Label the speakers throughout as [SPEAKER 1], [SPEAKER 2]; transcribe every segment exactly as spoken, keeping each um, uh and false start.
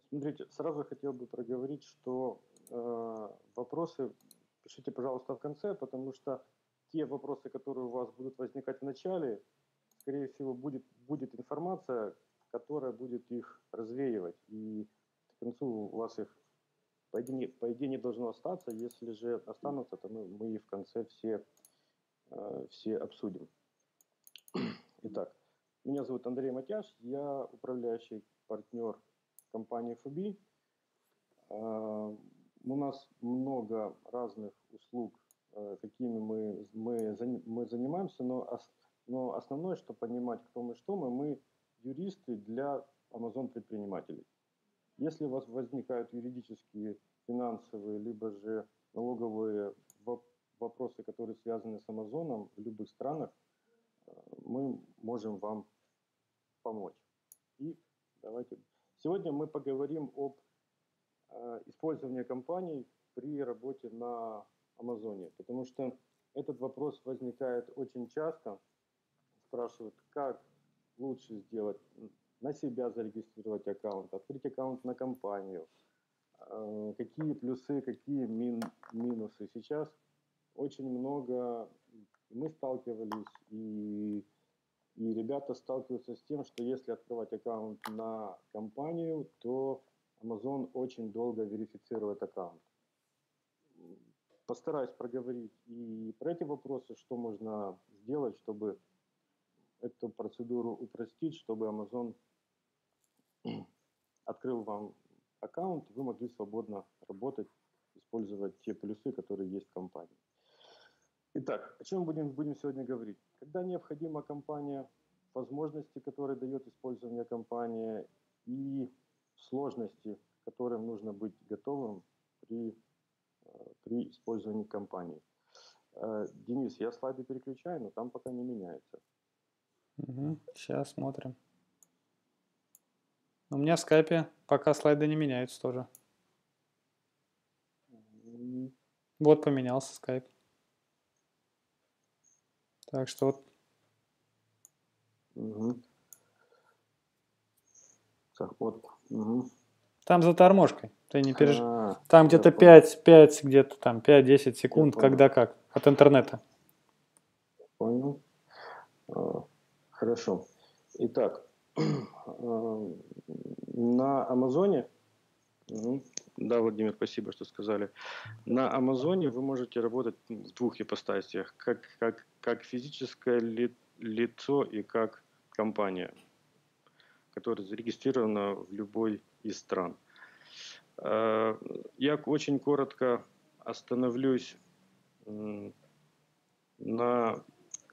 [SPEAKER 1] Смотрите, сразу хотел бы проговорить, что э, вопросы пишите, пожалуйста, в конце, потому что те вопросы, которые у вас будут возникать в начале, скорее всего, будет, будет информация, которая будет их развеивать. И к концу у вас их, по идее, не- по идее, не должно остаться. Если же останутся, то мы, мы их в конце все, э, все обсудим. Итак, меня зовут Андрей Матяш, я управляющий партнер компании эф би. Uh, у нас много разных услуг, uh, какими мы, мы, мы занимаемся, но, ос, но основное, что понимать, кто мы, что мы, мы юристы для Amazon предпринимателей. Если у вас возникают юридические, финансовые, либо же налоговые вопросы, которые связаны с Amazon в любых странах, мы можем вам помочь. И давайте. Сегодня мы поговорим об использования компаний при работе на Амазоне, потому что этот вопрос возникает очень часто. Спрашивают, как лучше сделать, на себя зарегистрировать аккаунт, открыть аккаунт на компанию, какие плюсы, какие мин, минусы. Сейчас очень много, мы сталкивались, и, и ребята сталкиваются с тем, что если открывать аккаунт на компанию, то Amazon очень долго верифицирует аккаунт. Постараюсь проговорить и про эти вопросы, что можно сделать, чтобы эту процедуру упростить, чтобы Amazon открыл вам аккаунт, вы могли свободно работать, использовать те плюсы, которые есть в компании. Итак, о чем будем, будем сегодня говорить? Когда необходима компания, возможности, которые дает использование компании, и сложности, к которым нужно быть готовым при, при использовании компании. Денис, я слайды переключаю, но там пока не меняется.
[SPEAKER 2] Угу. Сейчас смотрим. У меня в скайпе пока слайды не меняются тоже. Mm. Вот поменялся скайп. Так что вот.
[SPEAKER 1] Угу. Так, вот. Угу.
[SPEAKER 2] Там за торможкой. Ты не переж...
[SPEAKER 1] А,
[SPEAKER 2] там где-то пять, пять, где-то там пять-десять секунд, когда как, от интернета.
[SPEAKER 1] Понял. А, хорошо. Итак, на Амазоне, угу. Да, Владимир, спасибо, что сказали. На Амазоне вы можете работать в двух ипостасях, как, как, как физическое ли, лицо и как компания, которая зарегистрирована в любой из стран. Я очень коротко остановлюсь на,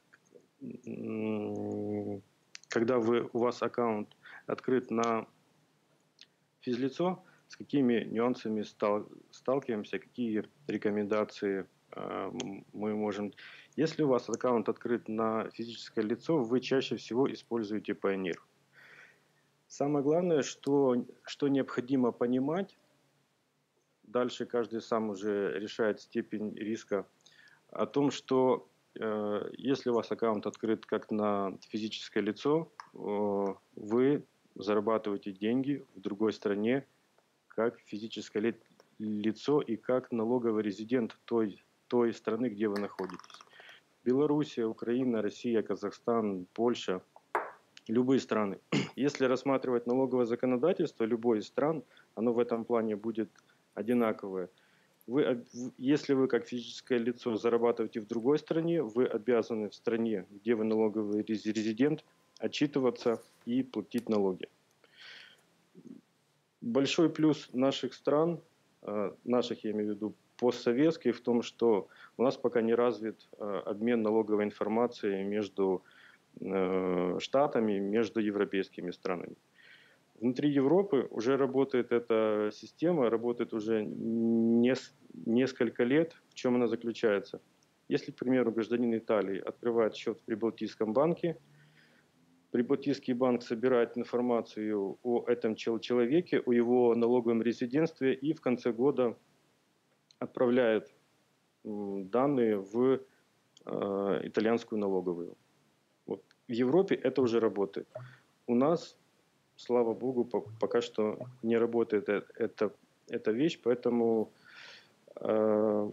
[SPEAKER 1] когда вы, у вас аккаунт открыт на физлицо, с какими нюансами стал, сталкиваемся, какие рекомендации э, мы можем. Если у вас аккаунт открыт на физическое лицо, вы чаще всего используете Payoneer. Самое главное, что, что необходимо понимать, дальше каждый сам уже решает степень риска, о том, что э, если у вас аккаунт открыт как на физическое лицо, э, вы зарабатываете деньги в другой стране, как физическое ли, лицо и как налоговый резидент той, той страны, где вы находитесь. Белоруссия, Украина, Россия, Казахстан, Польша, любые страны. Если рассматривать налоговое законодательство любой из стран, оно в этом плане будет одинаковое. Вы, если вы как физическое лицо зарабатываете в другой стране, вы обязаны в стране, где вы налоговый резидент, отчитываться и платить налоги. Большой плюс наших стран, наших, я имею в виду, постсоветских, в том, что у нас пока не развит обмен налоговой информацией между штатами, между европейскими странами. Внутри Европы уже работает эта система, работает уже не, несколько лет. В чем она заключается? Если, к примеру, гражданин Италии открывает счет в Прибалтийском банке, Прибалтийский банк собирает информацию о этом человеке, о его налоговом резидентстве и в конце года отправляет данные в э, итальянскую налоговую. Вот. В Европе это уже работает. У нас слава богу, пока что не работает эта, эта вещь, поэтому э,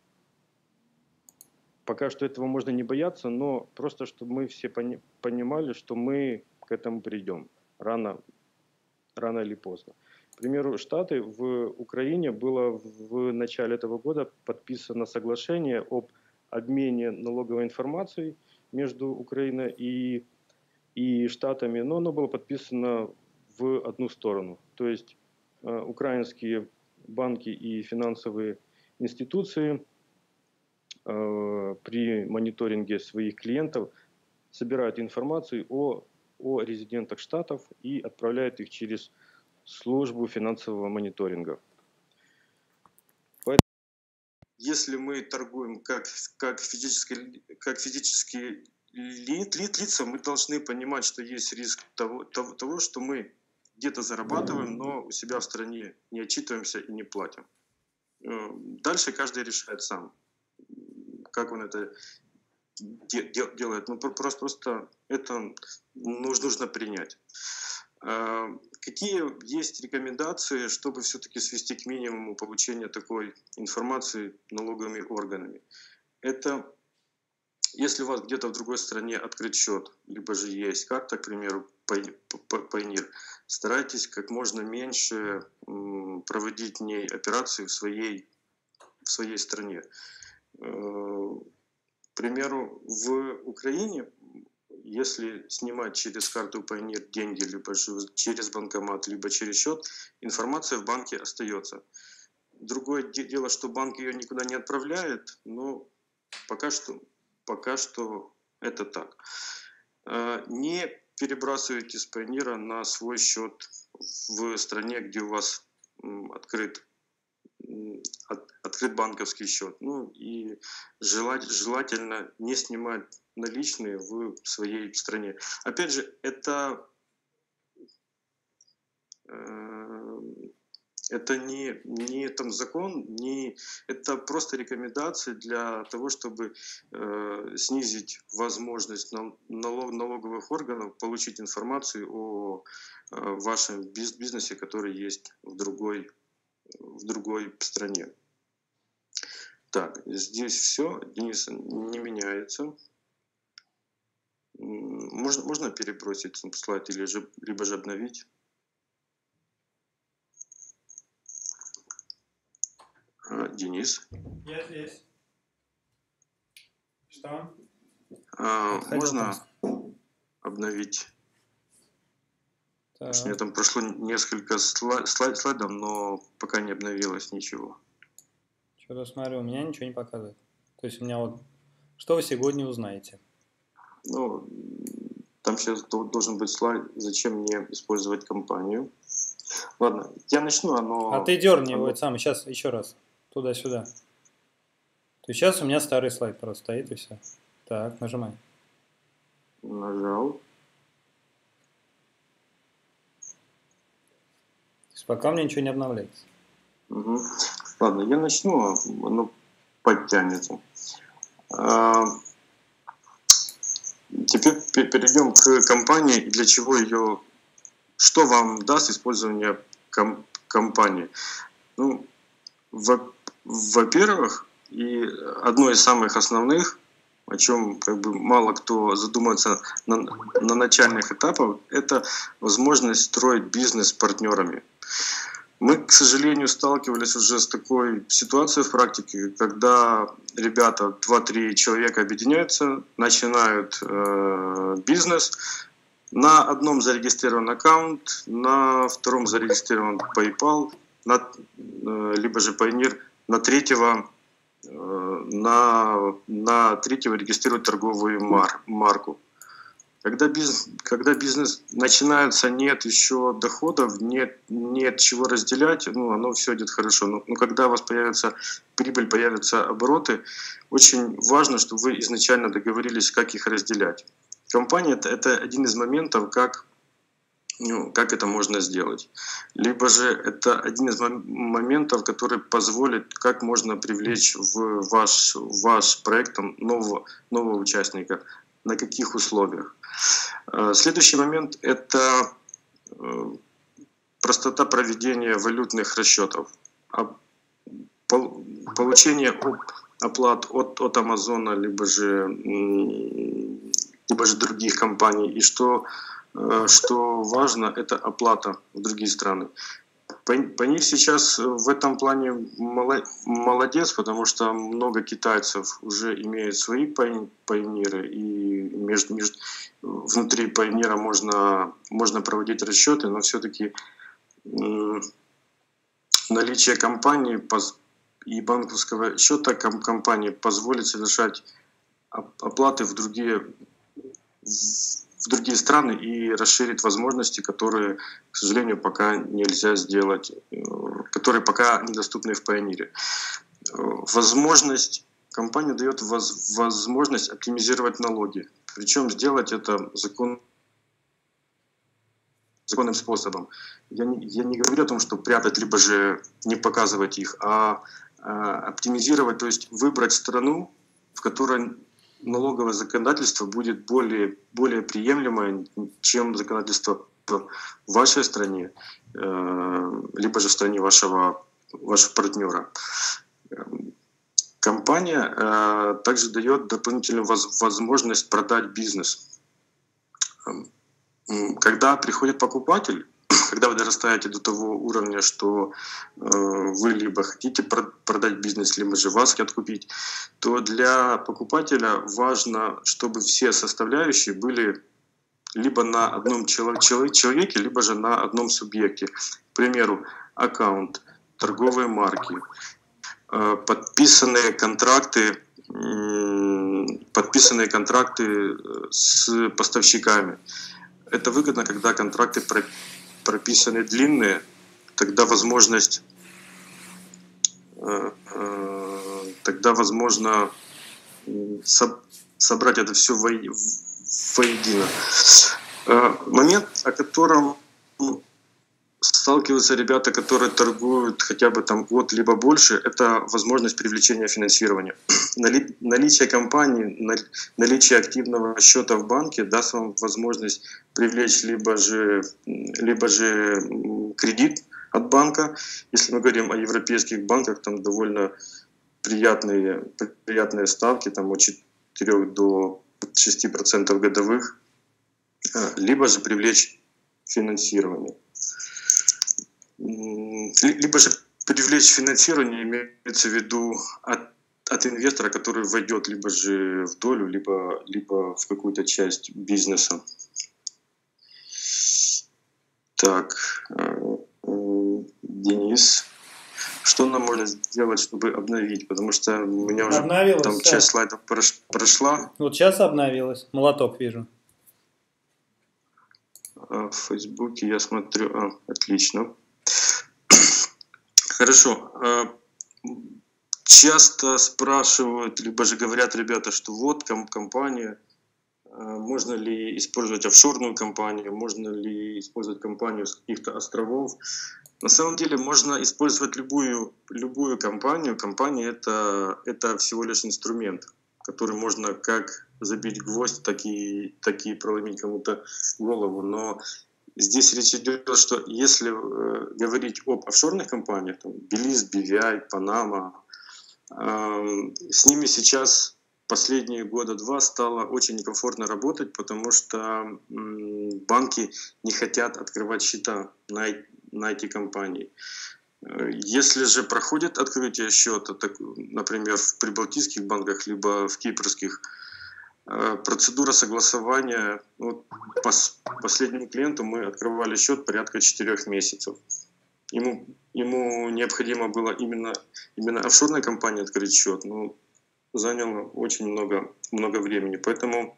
[SPEAKER 1] пока что этого можно не бояться, но просто чтобы мы все пони, понимали, что мы к этому придем рано, рано или поздно. К примеру, Штаты, в Украине было в начале этого года подписано соглашение об обмене налоговой информацией между Украиной и, и Штатами, но оно было подписано в одну сторону. То есть э, украинские банки и финансовые институции э, при мониторинге своих клиентов собирают информацию о, о резидентах Штатов и отправляют их через службу финансового мониторинга. Поэтому, если мы торгуем как, как, физические, как физические ли, ли, лица, мы должны понимать, что есть риск того, того, того, что мы где-то зарабатываем, но у себя в стране не отчитываемся и не платим. Дальше каждый решает сам, как он это делает. Ну, просто, просто это нужно, нужно принять. Какие есть рекомендации, чтобы все-таки свести к минимуму получение такой информации налоговыми органами? Это если у вас где-то в другой стране открыт счет, либо же есть карта, к примеру, Payoneer, старайтесь как можно меньше проводить в ней операции в своей, в своей стране. К примеру, в Украине, если снимать через карту Payoneer деньги, либо через банкомат, либо через счет, информация в банке остается. Другое дело, что банк ее никуда не отправляет, но пока что, пока что это так. Не перебрасывайте с Payoneer на свой счет в стране, где у вас открыт, открыт банковский счет. Ну и желательно не снимать наличные в своей стране. Опять же, это, э, это не, не там закон, не, это просто рекомендации для того, чтобы э, снизить возможность налог, налоговых органов получить информацию о э, вашем бизнесе, который есть в другой, в другой стране. Так, здесь все. Денис не меняется. Можно, можно перебросить слайд или же, либо же обновить. А, Денис.
[SPEAKER 2] Я здесь. Что?
[SPEAKER 1] А, можно там обновить? Так. У меня там прошло несколько слайд, слайд, слайдов, но пока не обновилось ничего.
[SPEAKER 2] Что-то смотрю, у меня ничего не показывает. То есть у меня вот... Что вы сегодня узнаете?
[SPEAKER 1] Ну, там сейчас должен быть слайд, зачем мне использовать компанию. Ладно, я начну, оно...
[SPEAKER 2] А ты дерни его оно... сам, сейчас еще раз, туда-сюда. То есть сейчас у меня старый слайд просто стоит и все. Так, нажимай.
[SPEAKER 1] Нажал.
[SPEAKER 2] То есть пока у меня ничего не обновляется.
[SPEAKER 1] Угу. Ладно, я начну, оно подтянется. А... Теперь перейдем к компании и для чего ее, что вам даст использование ком, компании. Ну, во-первых, и одно из самых основных, о чем как бы мало кто задумывается на, на начальных этапах, это возможность строить бизнес с партнерами. Мы, к сожалению, сталкивались уже с такой ситуацией в практике, когда ребята, два-три человека объединяются, начинают э, бизнес, на одном зарегистрирован аккаунт, на втором зарегистрирован PayPal, на, э, либо же Payoneer, на третьего, э, на, на третьего регистрируют торговую мар, марку. Когда бизнес, когда бизнес начинается, нет еще доходов, нет, нет чего разделять, ну, оно все идет хорошо. Но, но когда у вас появится прибыль, появятся обороты, очень важно, чтобы вы изначально договорились, как их разделять. Компания это, – это один из моментов, как, ну, как это можно сделать. Либо же это один из моментов, который позволит, как можно привлечь в ваш, в ваш проект нового, нового участника, на каких условиях. Следующий момент – это
[SPEAKER 3] простота проведения валютных расчетов, получение оплат от, от Амазона, либо же, либо же других компаний. И что, что важно, это оплата в другие страны. Панив сейчас в этом плане молодец, потому что много китайцев уже имеют свои пайониры, и между, между, внутри пайонира можно, можно проводить расчеты, но все-таки наличие компании и банковского счета компании позволит совершать оплаты в другие, в другие страны и расширит возможности, которые, к сожалению, пока нельзя сделать, которые пока недоступны в Payoneer. Возможность, компания дает воз, возможность оптимизировать налоги, причем сделать это закон, законным способом. Я не, я не говорю о том, что прятать, либо же не показывать их, а, а оптимизировать, то есть выбрать страну, в которой налоговое законодательство будет более, более приемлемое, чем законодательство в вашей стране, либо же в стране вашего, вашего партнера. Компания также дает дополнительную возможность продать бизнес. Когда приходит покупатель, когда вы дорастаете до того уровня, что э, вы либо хотите продать бизнес, либо же вас хотят купить, то для покупателя важно, чтобы все составляющие были либо на одном человеке, либо же на одном субъекте. К примеру, аккаунт, торговые марки, э, подписанные контракты, э, подписанные контракты с поставщиками. Это выгодно, когда контракты прописаны длинные, тогда возможность, тогда возможно собрать это все воедино. Момент, о котором сталкиваются ребята, которые торгуют хотя бы там год либо больше, это возможность привлечения финансирования. Наличие компании, наличие активного счета в банке даст вам возможность привлечь либо же, либо же кредит от банка. Если мы говорим о европейских банках, там довольно приятные, приятные ставки, там от четырёх до шести процентов годовых, либо же привлечь финансирование. Либо же привлечь финансирование имеется в виду от, от инвестора, который войдет либо же в долю, либо, либо в какую-то часть бизнеса. Так, Денис, что нам можно сделать, чтобы обновить? Потому что у меня уже там
[SPEAKER 2] да.
[SPEAKER 3] часть слайдов прошла.
[SPEAKER 2] Вот сейчас обновилась. Молоток вижу.
[SPEAKER 3] В Фейсбуке я смотрю. А, отлично. Хорошо. Часто спрашивают, либо же говорят ребята, что вот компания, можно ли использовать офшорную компанию, можно ли использовать компанию с каких-то островов. На самом деле можно использовать любую, любую компанию. Компания это, это всего лишь инструмент, который можно как забить гвоздь, так и, так и проломить кому-то голову. Но здесь речь идет, что если э, говорить об офшорных компаниях, там, Белиз, би ви ай, Панама, э, с ними сейчас последние года два стало очень некомфортно работать, потому что э, банки не хотят открывать счета на, на эти компании. Если же проходит открытие счета, так, например, в прибалтийских банках, либо в кипрских, процедура согласования, вот, по последнему клиенту мы открывали счет порядка четырех месяцев. Ему, ему необходимо было именно, именно офшорной компании открыть счет, но заняло очень много, много времени. Поэтому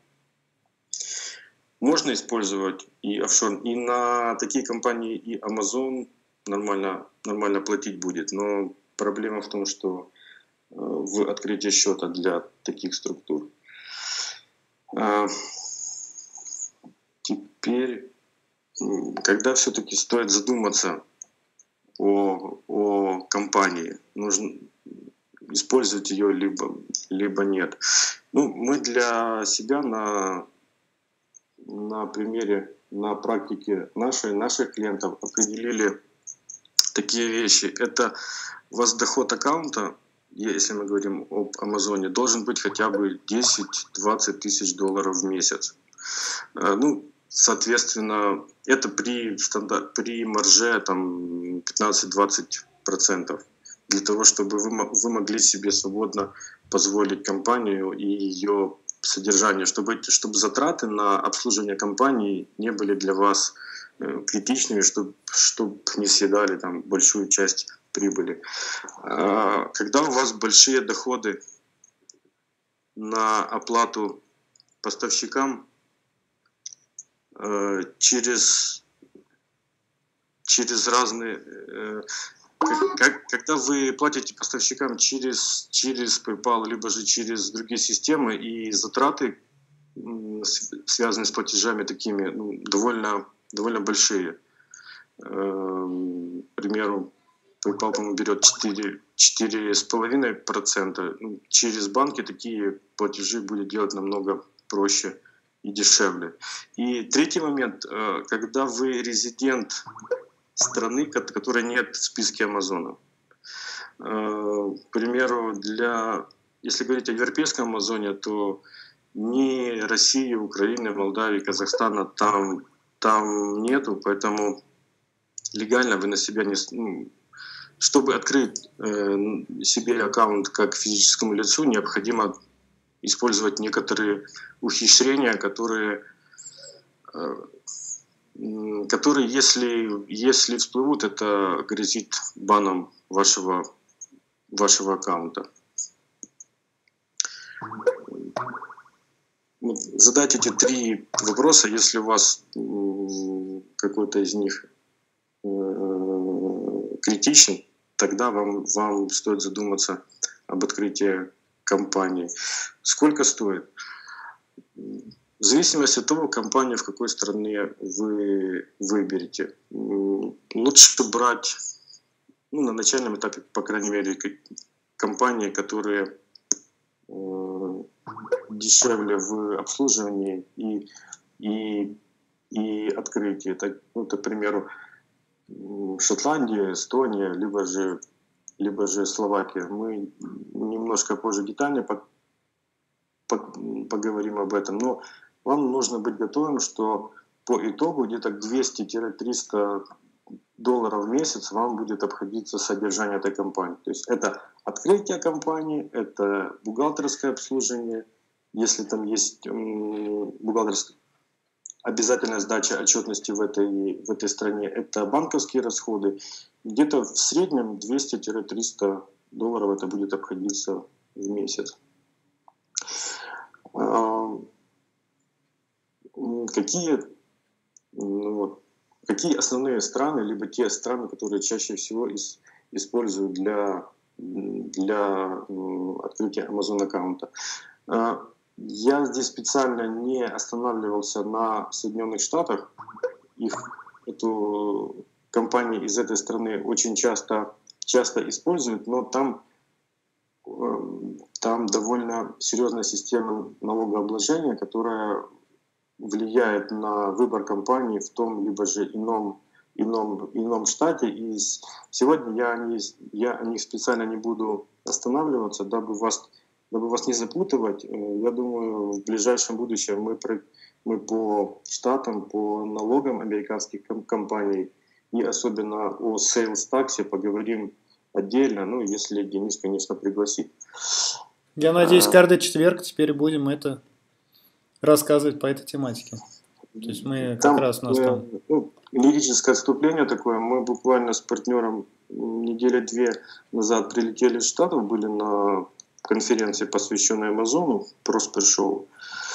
[SPEAKER 3] можно использовать и офшор, и на такие компании, и Amazon нормально, нормально платить будет. Но проблема в том, что в открытии счета для таких структур. Теперь, когда все-таки стоит задуматься о, о компании, нужно использовать ее либо, либо нет. Ну, мы для себя на, на примере на практике нашей, наших клиентов определили такие вещи. Это у вас доход аккаунта, если мы говорим об Амазоне, должен быть хотя бы десять-двадцать тысяч долларов в месяц. Ну, соответственно, это при, стандарт, при марже там, пятнадцать-двадцать процентов. Для того, чтобы вы, вы могли себе свободно позволить компанию и ее содержание, чтобы, чтобы затраты на обслуживание компании не были для вас э, критичными, чтобы, чтобы не съедали там, большую часть прибыли. А, когда у вас большие доходы на оплату поставщикам, э, через, через разные... Э, Как, когда вы платите поставщикам через, через PayPal, либо же через другие системы, и затраты, связанные с платежами такими, ну, довольно, довольно большие. К примеру, PayPal, по-моему, берет четыре с половиной процента. Через банки такие платежи будет делать намного проще и дешевле. И третий момент, когда вы резидент страны, которой нет в списке Амазона. К примеру, для, если говорить о европейском Амазоне, то ни России, Украины, Молдавии, Казахстана там, там нету, поэтому легально вы на себя не... Ну, чтобы открыть э, себе аккаунт как физическому лицу, необходимо использовать некоторые ухищрения, которые... Э, которые, если, если всплывут, это грозит баном вашего, вашего аккаунта. Задать эти три вопроса, если у вас какой-то из них критичен, тогда вам, вам стоит задуматься об открытии компании. Сколько стоит? В зависимости от того, компанию в какой стране вы выберете. Лучше брать, ну, на начальном этапе, по крайней мере, компании, которые э, дешевле в обслуживании и, и, и открытии. Это, ну, к примеру, Шотландия, Эстония, либо же, либо же Словакия. Мы немножко позже детально по, по, поговорим об этом. Но вам нужно быть готовым, что по итогу где-то двести-триста долларов в месяц вам будет обходиться содержание этой компании. То есть это открытие компании, это бухгалтерское обслуживание, если там есть бухгалтерская обязательная сдача отчетности в этой, в этой стране, это банковские расходы. Где-то в среднем двести-триста долларов это будет обходиться в месяц. Какие, ну, какие основные страны, либо те страны, которые чаще всего из, используют для, для открытия Amazon аккаунта? Я здесь специально не останавливался на Соединенных Штатах. Их, эту компанию из этой страны очень часто, часто используют, но там, там довольно серьезная система налогообложения, которая влияет на выбор компании в том либо же ином, ином, ином штате. И сегодня я о, них, я о них специально не буду останавливаться, дабы вас, дабы вас не запутывать. Я думаю, в ближайшем будущем мы, мы по штатам, по налогам американских компаний и особенно о Sales Tax поговорим отдельно, ну, если Денис, конечно, пригласит.
[SPEAKER 2] Я надеюсь, каждый четверг теперь будем это рассказывать по этой тематике. То есть мы
[SPEAKER 3] там,
[SPEAKER 2] как раз у нас там...
[SPEAKER 3] Ну, лирическое отступление такое. Мы буквально с партнером недели две назад прилетели из Штатов, были на конференции, посвященной Амазону, Prosper Show.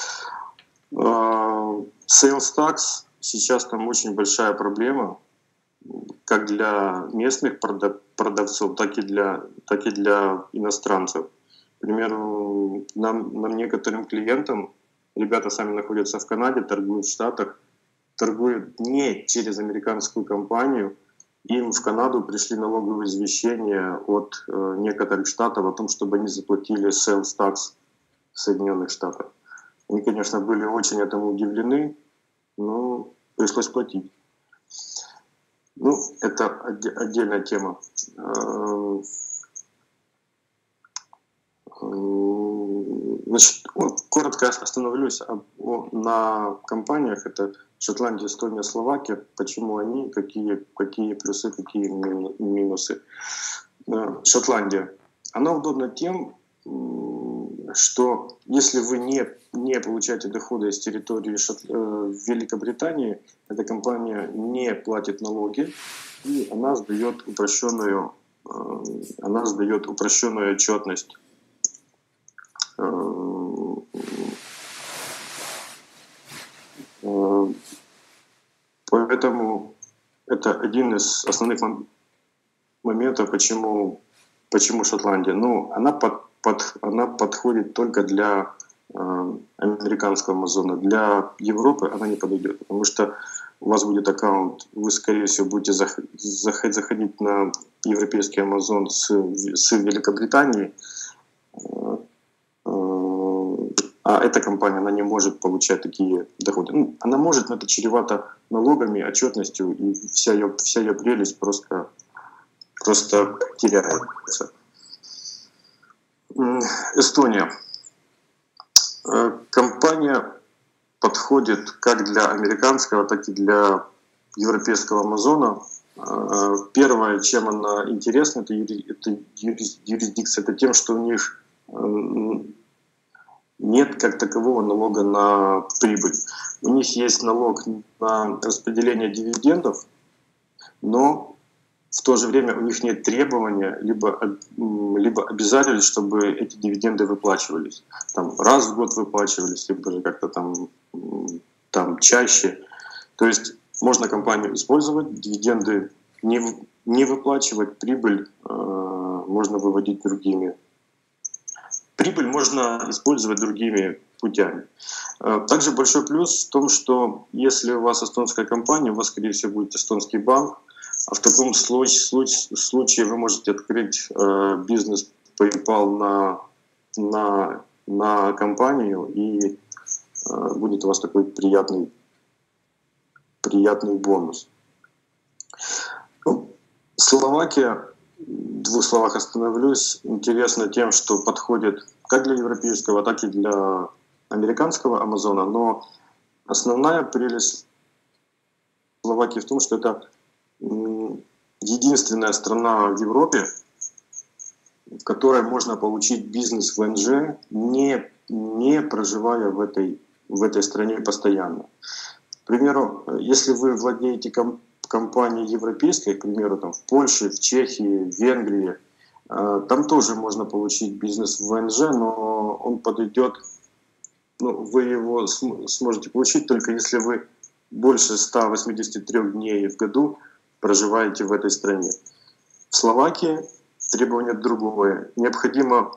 [SPEAKER 3] Sales Tax сейчас там очень большая проблема, как для местных продавцов, так и для, так и для иностранцев. К примеру, нам, нам некоторым клиентам, ребята сами находятся в Канаде, торгуют в Штатах, торгуют не через американскую компанию, им в Канаду пришли налоговые извещения от э, некоторых штатов о том, чтобы они заплатили sales tax в Соединенных Штатах. Они, конечно, были очень этому удивлены, но пришлось платить. Ну, это отдельная тема. Значит, коротко остановлюсь на компаниях. Это Шотландия, Эстония, Словакия. Почему они, какие, какие плюсы, какие минусы. Шотландия. Она удобна тем, что если вы не, не получаете дохода из территории Шот... Великобритании, эта компания не платит налоги, и она сдает упрощенную, она сдает упрощенную отчетность. Поэтому это один из основных моментов, почему, почему Шотландия. Ну, она, под, под, она подходит только для э, американского Амазона. Для Европы она не подойдет, потому что у вас будет аккаунт, вы, скорее всего, будете заходить, заходить на европейский Амазон с, с Великобритании. А эта компания, она не может получать такие доходы. Ну, она может, но это чревато налогами, отчетностью, и вся ее, вся ее прелесть просто, просто теряется. Эстония. Компания подходит как для американского, так и для европейского Амазона. Первое, чем она интересна, это, юри, это юрисдикция, это тем, что у них нет как такового налога на прибыль. У них есть налог на распределение дивидендов, но в то же время у них нет требования, либо, либо обязательств, чтобы эти дивиденды выплачивались. Там раз в год выплачивались, либо же как-то там, там чаще. То есть можно компанию использовать, дивиденды не, не выплачивать, прибыль э, можно выводить другими. Прибыль можно использовать другими путями. Также большой плюс в том, что если у вас эстонская компания, у вас, скорее всего, будет эстонский банк, а в таком случае, случае, случае вы можете открыть э, бизнес PayPal на, на, на компанию, и э, будет у вас такой приятный, приятный бонус. Ну, Словакия, в двух словах остановлюсь, интересно тем, что подходит как для европейского, так и для американского Амазона, но основная прелесть Словакии в том, что это единственная страна в Европе, в которой можно получить бизнес в эн джи, не, не проживая в этой, в этой стране постоянно. К примеру, если вы владеете комп- компанией европейской, к примеру, там, в Польше, в Чехии, в Венгрии, там тоже можно получить бизнес в эн джи, но он подойдет, ну, вы его см- сможете получить только если вы больше ста восьмидесяти трёх дней в году проживаете в этой стране. В Словакии требование другое. Необходимо,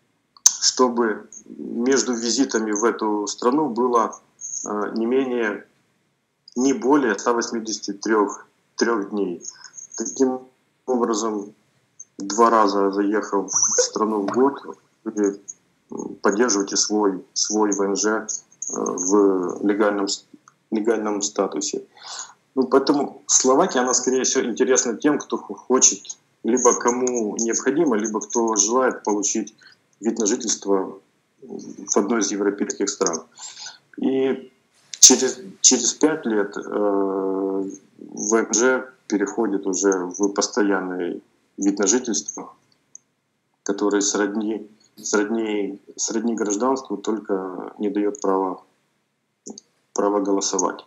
[SPEAKER 3] чтобы между визитами в эту страну было э, не менее, не более ста восьмидесяти трёх дней. Таким образом, два раза заехав в страну в год, вы поддерживаете свой, свой вэ эн жэ в легальном, легальном статусе. Ну, поэтому Словакия, она, скорее всего, интересна тем, кто хочет, либо кому необходимо, либо кто желает получить вид на жительство в одной из европейских стран. И через, через пять лет э, вэ эн жэ переходит уже в постоянный вид на жительство, который сродни, сродни, сродни гражданству, только не дает права, права голосовать.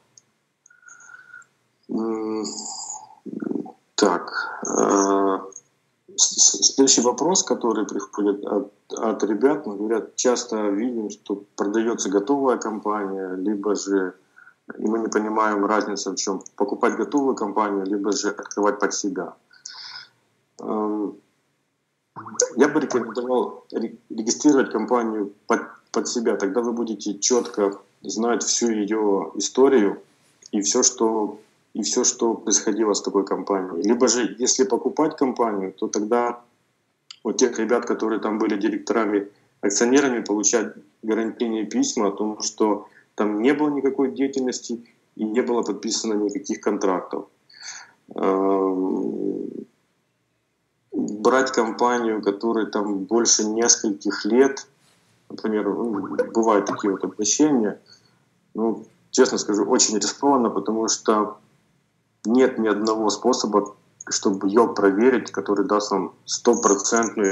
[SPEAKER 3] Так, следующий вопрос, который приходит от, от ребят, мы говорят, часто видим, что продается готовая компания, либо же, и мы не понимаем разницы в чем, покупать готовую компанию, либо же открывать под себя. Я бы рекомендовал регистрировать компанию под, под себя, тогда вы будете четко знать всю ее историю и все, что и все, что происходило с такой компанией. Либо же, если покупать компанию, то тогда у тех ребят, которые там были директорами, акционерами, получать гарантийные письма о том, что там не было никакой деятельности, и не было подписано никаких контрактов. Брать компанию, которой там больше нескольких лет, например, бывают такие вот обращения, ну, честно скажу, очень рискованно, потому что нет ни одного способа, чтобы ее проверить, который даст вам стопроцентную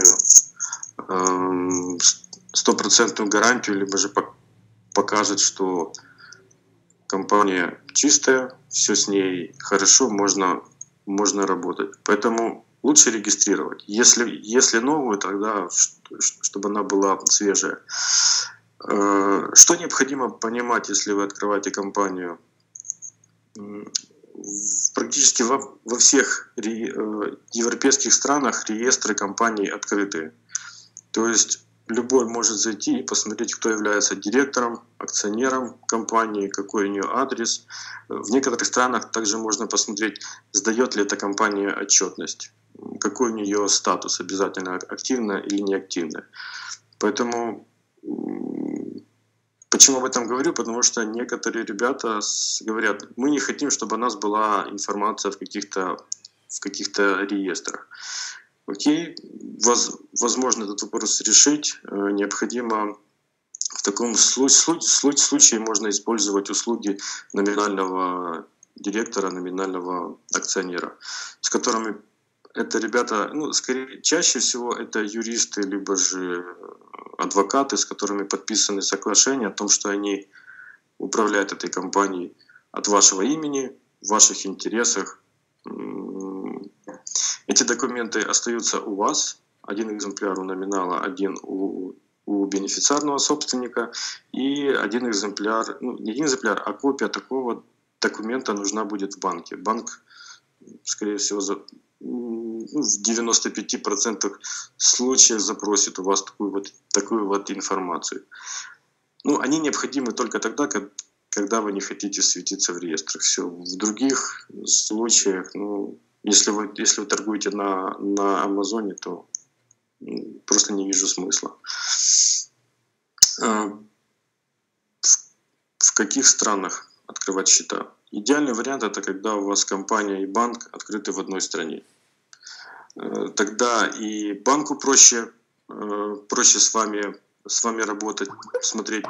[SPEAKER 3] стопроцентную гарантию, либо же покажет, что компания чистая, все с ней хорошо, можно, можно работать. Поэтому лучше регистрировать. Если, если новую, тогда чтобы она была свежая. Что необходимо понимать, если вы открываете компанию? Практически во, во всех европейских странах реестры компаний открытые. То есть любой может зайти и посмотреть, кто является директором, акционером компании, какой у нее адрес. В некоторых странах также можно посмотреть, сдает ли эта компания отчетность, какой у нее статус, обязательно активная или неактивная. Поэтому почему об этом говорю? Потому что некоторые ребята говорят, мы не хотим, чтобы у нас была информация в каких-то в каких-то реестрах. Окей, Воз, возможно этот вопрос решить. Необходимо в таком случае, случае можно использовать услуги номинального директора, номинального акционера, с которыми это ребята, ну, скорее, чаще всего это юристы, либо же адвокаты, с которыми подписаны соглашения о том, что они управляют этой компанией от вашего имени, в ваших интересах. Эти документы остаются у вас, один экземпляр у номинала, один у, у бенефициарного собственника и один экземпляр, ну не один экземпляр, а копия такого документа нужна будет в банке. Банк, скорее всего, за, ну, в девяноста пяти процентах случаев запросит у вас такую вот, такую вот информацию. Ну, они необходимы только тогда, как, когда вы не хотите светиться в реестрах. Все. В других случаях, ну, если вы, если вы торгуете на, на Амазоне, то просто не вижу смысла. В, в каких странах открывать счета? Идеальный вариант – это когда у вас компания и банк открыты в одной стране. Тогда и банку проще, проще с вами, с вами работать, смотреть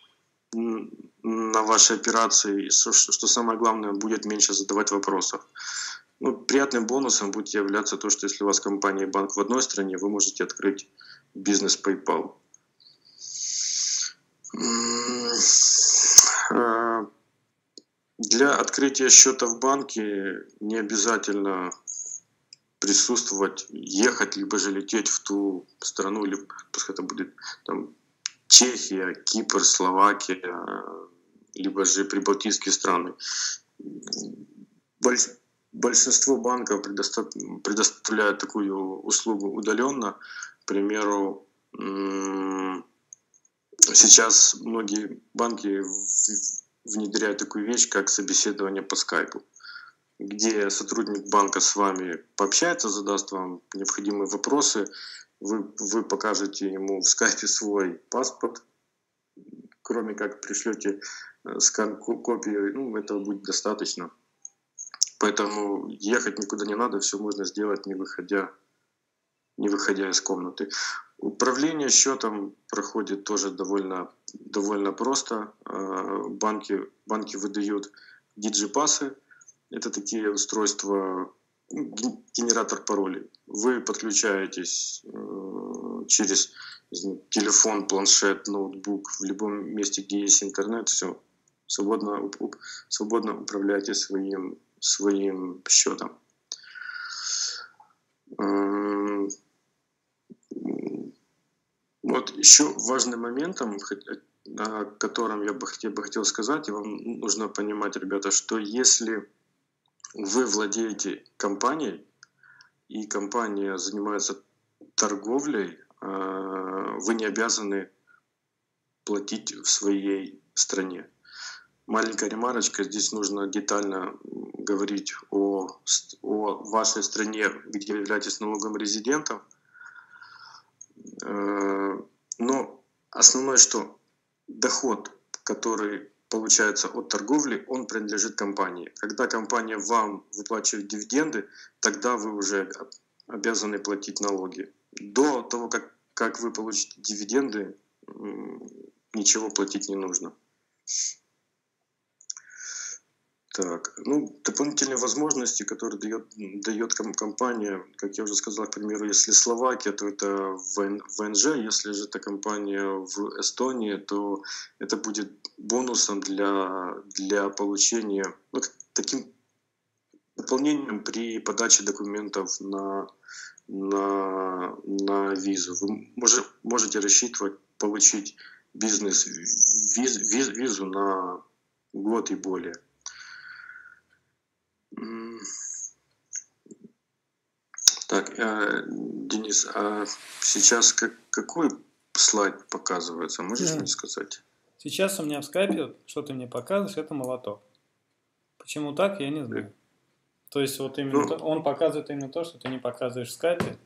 [SPEAKER 3] на ваши операции, и, что самое главное, будет меньше задавать вопросов. Ну, приятным бонусом будет являться то, что если у вас компания и банк в одной стране, вы можете открыть бизнес PayPal. Для открытия счета в банке не обязательно присутствовать, ехать, либо же лететь в ту страну, либо пускай это будет там, Чехия, Кипр, Словакия, либо же прибалтийские страны. Большинство банков предоставляют такую услугу удаленно. К примеру, сейчас многие банки внедряют такую вещь, как собеседование по скайпу, где сотрудник банка с вами пообщается, задаст вам необходимые вопросы, вы, вы покажете ему в скайпе свой паспорт, кроме как пришлете скан-копию, ну, этого будет достаточно. Поэтому ехать никуда не надо, все можно сделать, не выходя, не выходя из комнаты. Управление счетом проходит тоже довольно, довольно просто. Банки, банки выдают диджипасы. Это такие устройства, генератор паролей. Вы подключаетесь через телефон, планшет, ноутбук, в любом месте, где есть интернет, все, свободно, свободно управляйте своим, своим счетом. Вот еще важным моментом, о котором я бы, я бы хотел сказать, и вам нужно понимать, ребята, что если вы владеете компанией, и компания занимается торговлей, вы не обязаны платить в своей стране. Маленькая ремарочка, здесь нужно детально говорить о, о вашей стране, где вы являетесь налоговым резидентом. Но основное, что доход, который получается от торговли, он принадлежит компании. Когда компания вам выплачивает дивиденды, тогда вы уже обязаны платить налоги. До того, как, как вы получите дивиденды, ничего платить не нужно. Так, ну, дополнительные возможности, которые дает, дает компания, как я уже сказал, к примеру, если Словакия, то это вэ эн жэ, если же это компания в Эстонии, то это будет бонусом для, для получения, ну, таким дополнением при подаче документов на, на, на визу. Вы можете, можете рассчитывать получить бизнес, виз, виз, визу на год и более. Так, э, Денис, а сейчас как, какой слайд показывается? Можешь mm. мне сказать?
[SPEAKER 2] Сейчас у меня в скайпе, что ты мне показываешь, это молоток. Почему так, я не знаю. То есть вот именно ну, то, он показывает именно то, что ты не показываешь в скайпе.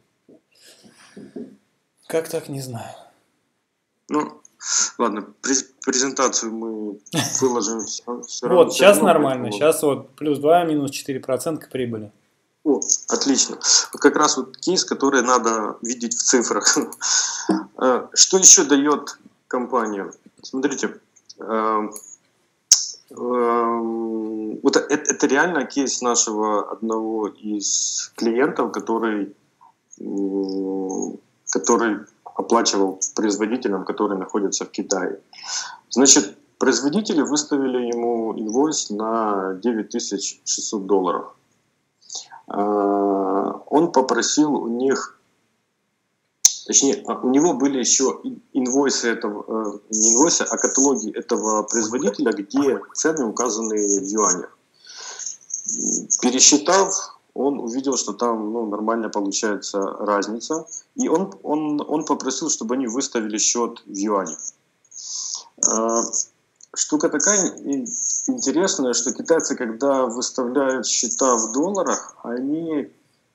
[SPEAKER 2] Как так, не знаю.
[SPEAKER 3] Ну, ладно, презентацию мы выложим.
[SPEAKER 2] Вот, сейчас нормально. Сейчас вот плюс два, минус четыре процента к прибыли.
[SPEAKER 3] О, отлично. Вот как раз вот кейс, который надо видеть в цифрах. Что еще дает компания? Смотрите, вот это, это реально кейс нашего одного из клиентов, который, который оплачивал производителям, которые находятся в Китае. Значит, производители выставили ему инвойс на девять тысяч шестьсот долларов. Он попросил у них, точнее, у него были еще инвойсы этого, не инвойсы, а каталоги этого производителя, где цены указаны в юанях. Пересчитав, он увидел, что там ну, нормально получается разница, и он, он, он попросил, чтобы они выставили счет в юанях. Штука такая интересная, что китайцы, когда выставляют счета в долларах, они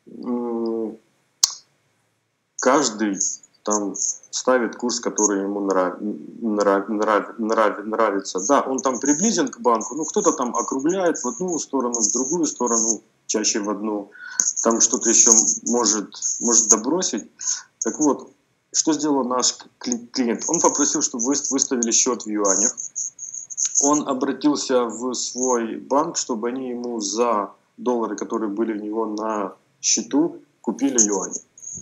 [SPEAKER 3] каждый там ставит курс, который ему нрав, нрав, нрав, нрав, нравится. Да, он там приблизен к банку, но кто-то там округляет в одну сторону, в другую сторону, чаще в одну. Там что-то еще может, может добросить. Так вот, что сделал наш клиент? Он попросил, чтобы выставили счет в юанях. Он обратился в свой банк, чтобы они ему за доллары, которые были у него на счету, купили юани.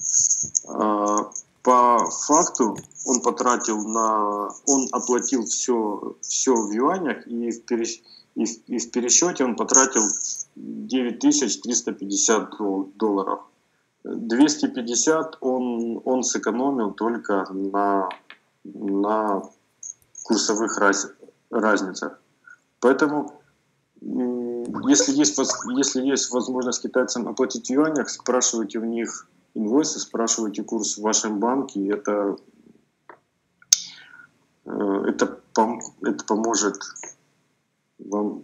[SPEAKER 3] По факту он потратил на... Он оплатил все, все в юанях, и в, перес, и, в, и в пересчете он потратил девять тысяч триста пятьдесят долларов. двести пятьдесят он, он сэкономил только на, на курсовых раз, разницах. Поэтому, если есть, если есть возможность китайцам оплатить в юанях, спрашивайте у них инвойсы, спрашивайте курс в вашем банке, это, это, пом, это поможет вам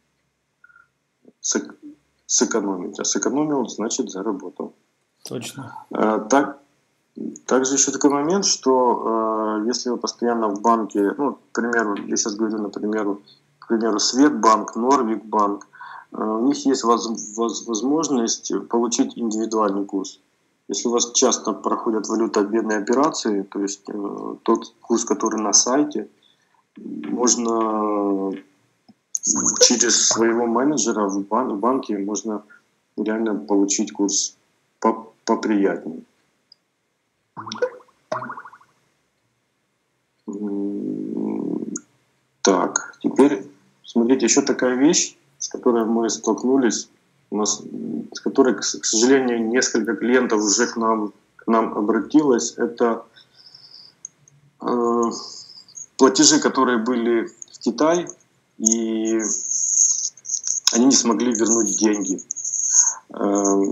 [SPEAKER 3] сэкономить. А сэкономил, значит заработал.
[SPEAKER 2] Точно.
[SPEAKER 3] Так, также еще такой момент, что если вы постоянно в банке, ну, к примеру, я сейчас говорю, например, к примеру, Светбанк, Норвегбанк, у них есть воз, воз, возможность получить индивидуальный курс. Если у вас часто проходят валютообменные операции, то есть э, тот курс, который на сайте, можно через своего менеджера в, бан, в банке можно реально получить курс по, поприятнее. Так, теперь смотрите, еще такая вещь, с которой мы столкнулись. У нас, с которой, к сожалению, несколько клиентов уже к нам, к нам обратилось, это э, платежи, которые были в Китае, и они не смогли вернуть деньги. Э,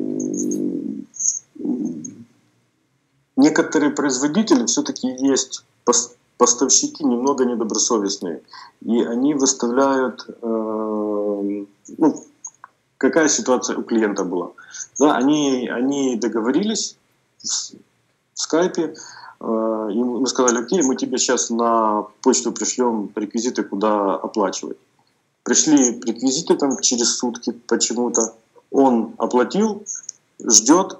[SPEAKER 3] некоторые производители все-таки есть поставщики немного недобросовестные, и они выставляют, э, ну, какая ситуация у клиента была. Да, они, они договорились в, в скайпе, И мы сказали, окей, мы тебе сейчас на почту пришлем реквизиты, куда оплачивать. Пришли реквизиты там через сутки почему-то. Он оплатил, ждет,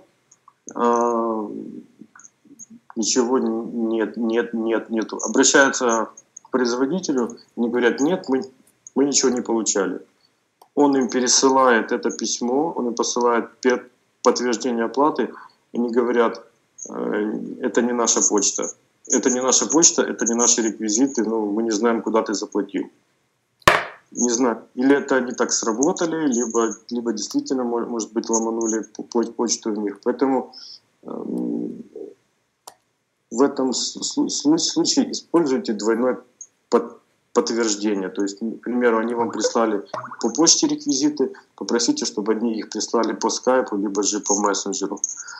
[SPEAKER 3] ничего нет, нет, нет, нету. Обращаются к производителю, они говорят, нет, мы, мы ничего не получали. Он им пересылает это письмо, он им посылает подтверждение оплаты, они говорят, это не наша почта. Это не наша почта, это не наши реквизиты, ну, мы не знаем, куда ты заплатил. Не знаю, или это они так сработали, либо, либо действительно, может быть, ломанули почту в них. Поэтому эм, в этом случае используйте двойное под, подтверждение. То есть, к примеру, они вам прислали по почте реквизиты, попросите, чтобы они их прислали по скайпу, либо же по мессенджеру.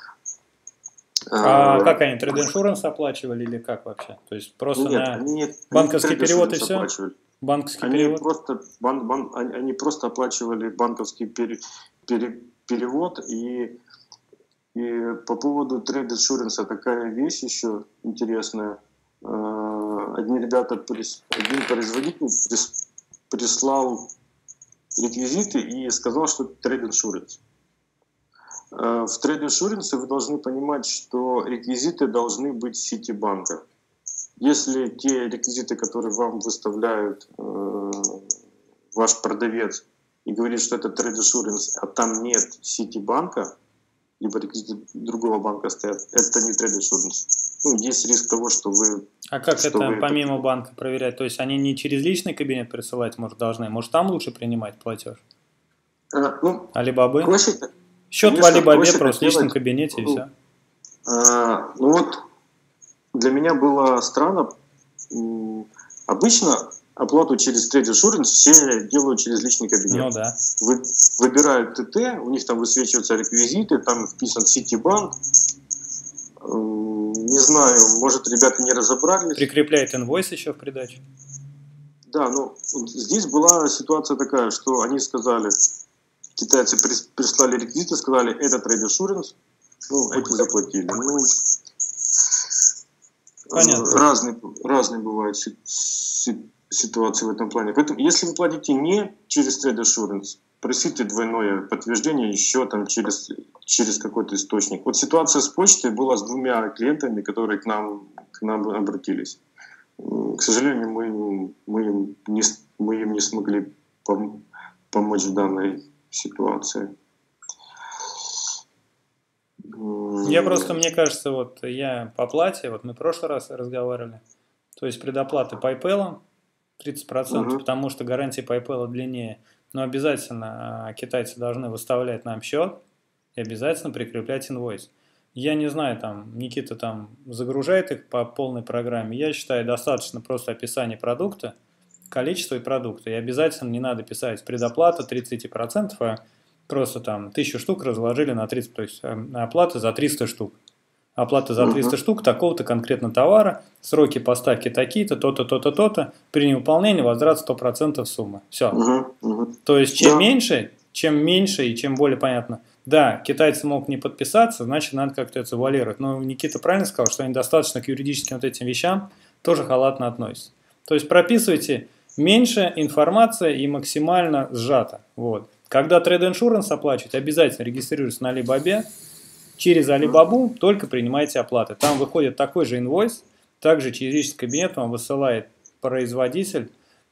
[SPEAKER 2] А как они, Trade Insurance оплачивали или как вообще? То есть просто
[SPEAKER 3] нет,
[SPEAKER 2] на
[SPEAKER 3] они,
[SPEAKER 2] банковский
[SPEAKER 3] они
[SPEAKER 2] перевод и все?
[SPEAKER 3] Оплачивали.
[SPEAKER 2] Банковский
[SPEAKER 3] они
[SPEAKER 2] перевод?
[SPEAKER 3] Просто, бан, бан, они, они просто оплачивали банковский пере, пере, перевод. И, и по поводу Trade Insurance такая вещь еще интересная. Одни ребята, один производитель прислал реквизиты и сказал, что это Trade Insurance. В Trade Insurance вы должны понимать, что реквизиты должны быть Ситибанка. Если те реквизиты, которые вам выставляют э, ваш продавец и говорит, что это Trade Insurance, а там нет Ситибанка, либо реквизиты другого банка стоят, это не Trade Insurance. Ну, есть риск того, что вы...
[SPEAKER 2] А как
[SPEAKER 3] что
[SPEAKER 2] это
[SPEAKER 3] вы
[SPEAKER 2] помимо это... банка проверять? То есть они не через личный кабинет присылать, может, должны? Может, там лучше принимать платеж?
[SPEAKER 3] А, ну,
[SPEAKER 2] Алибабы?
[SPEAKER 3] Проще,
[SPEAKER 2] Счет
[SPEAKER 3] конечно,
[SPEAKER 2] в Алибабе,
[SPEAKER 3] проще
[SPEAKER 2] просто в личном
[SPEAKER 3] делать,
[SPEAKER 2] кабинете и
[SPEAKER 3] ну,
[SPEAKER 2] все.
[SPEAKER 3] А, ну вот, для меня было странно. Обычно оплату через Trade Insurance все делают через личный кабинет.
[SPEAKER 2] Ну да.
[SPEAKER 3] Вы, выбирают ТТ, у них там высвечиваются реквизиты, там вписан Ситибанк. Не знаю, может, ребята не разобрались.
[SPEAKER 2] Прикрепляет инвойс еще в придачу.
[SPEAKER 3] Да, ну здесь была ситуация такая, что они сказали, китайцы прислали реквизиты, сказали, это Trade Insurance, ну, эти заплатили. Ну,
[SPEAKER 2] понятно.
[SPEAKER 3] Разные, разные бывают ситуации в этом плане. Поэтому, если вы платите не через Trade Insurance, просите двойное подтверждение еще там через, через какой-то источник. Вот ситуация с почтой была с двумя клиентами, которые к нам, к нам обратились. К сожалению, мы, мы, им, не, мы им не смогли пом- помочь в данной ситуации.
[SPEAKER 2] Я просто, мне кажется, вот я по плате, вот мы в прошлый раз разговаривали, то есть предоплаты PayPal тридцать процентов, uh-huh. потому что гарантия PayPal длиннее, но обязательно китайцы должны выставлять нам счет и обязательно прикреплять инвойс. Я не знаю, там Никита там загружает их по полной программе, я считаю, достаточно просто описание продукта, количество и продукта, и обязательно не надо писать предоплата тридцать процентов, а просто там тысячу штук разложили на тридцать, то есть оплата за триста штук. Оплата за триста uh-huh. штук такого-то конкретно товара, сроки поставки такие-то, то-то, то-то, то-то, при невыполнении возврат сто процентов суммы. Все. Uh-huh. Uh-huh. То есть чем yeah. меньше, чем меньше и чем более понятно. Да, китайцы могут не подписаться, значит надо как-то это завуалировать. Но Никита правильно сказал, что они достаточно к юридическим вот этим вещам тоже халатно относятся. То есть прописывайте меньше информации и максимально сжато. Вот. Когда Trade Insurance оплачивать, обязательно регистрируйтесь на Alibaba. Через Alibaba только принимайте оплаты. Там выходит такой же инвойс, также через личный кабинет вам высылает производитель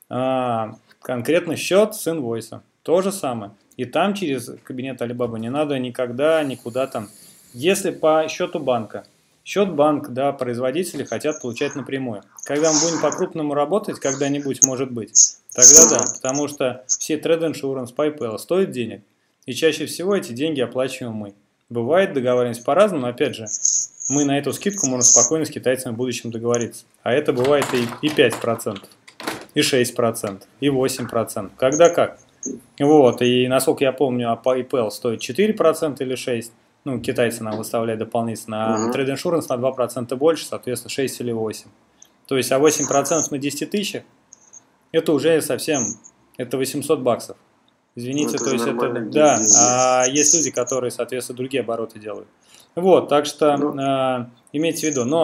[SPEAKER 2] а, конкретно счет с инвойсом. То же самое. И там через кабинет Alibaba не надо никогда, никуда там. Если по счету банка, счет банк, да, производители хотят получать напрямую. Когда мы будем по-крупному работать, когда-нибудь, может быть, тогда да, потому что все Trade Insurance, PayPal стоят денег. И чаще всего эти деньги оплачиваем мы. Бывает договоренность по-разному, но опять же, мы на эту скидку можем спокойно с китайцами в будущем договориться. А это бывает и, и пять процентов, и шесть процентов, и восемь процентов. Когда как. Вот, и насколько я помню, а PayPal стоит четыре процента или шесть процентов. Ну, китайцы нам выставляют дополнительно, а uh-huh. Trade Insurance на два процента больше, соответственно, шесть или восемь. То есть, а восемь процентов на десять тысяч, это уже совсем, это восемьсот баксов. Извините, ну, то есть это, да, а есть люди, которые, соответственно, другие обороты делают. Вот, так что ну. э, имейте в виду, но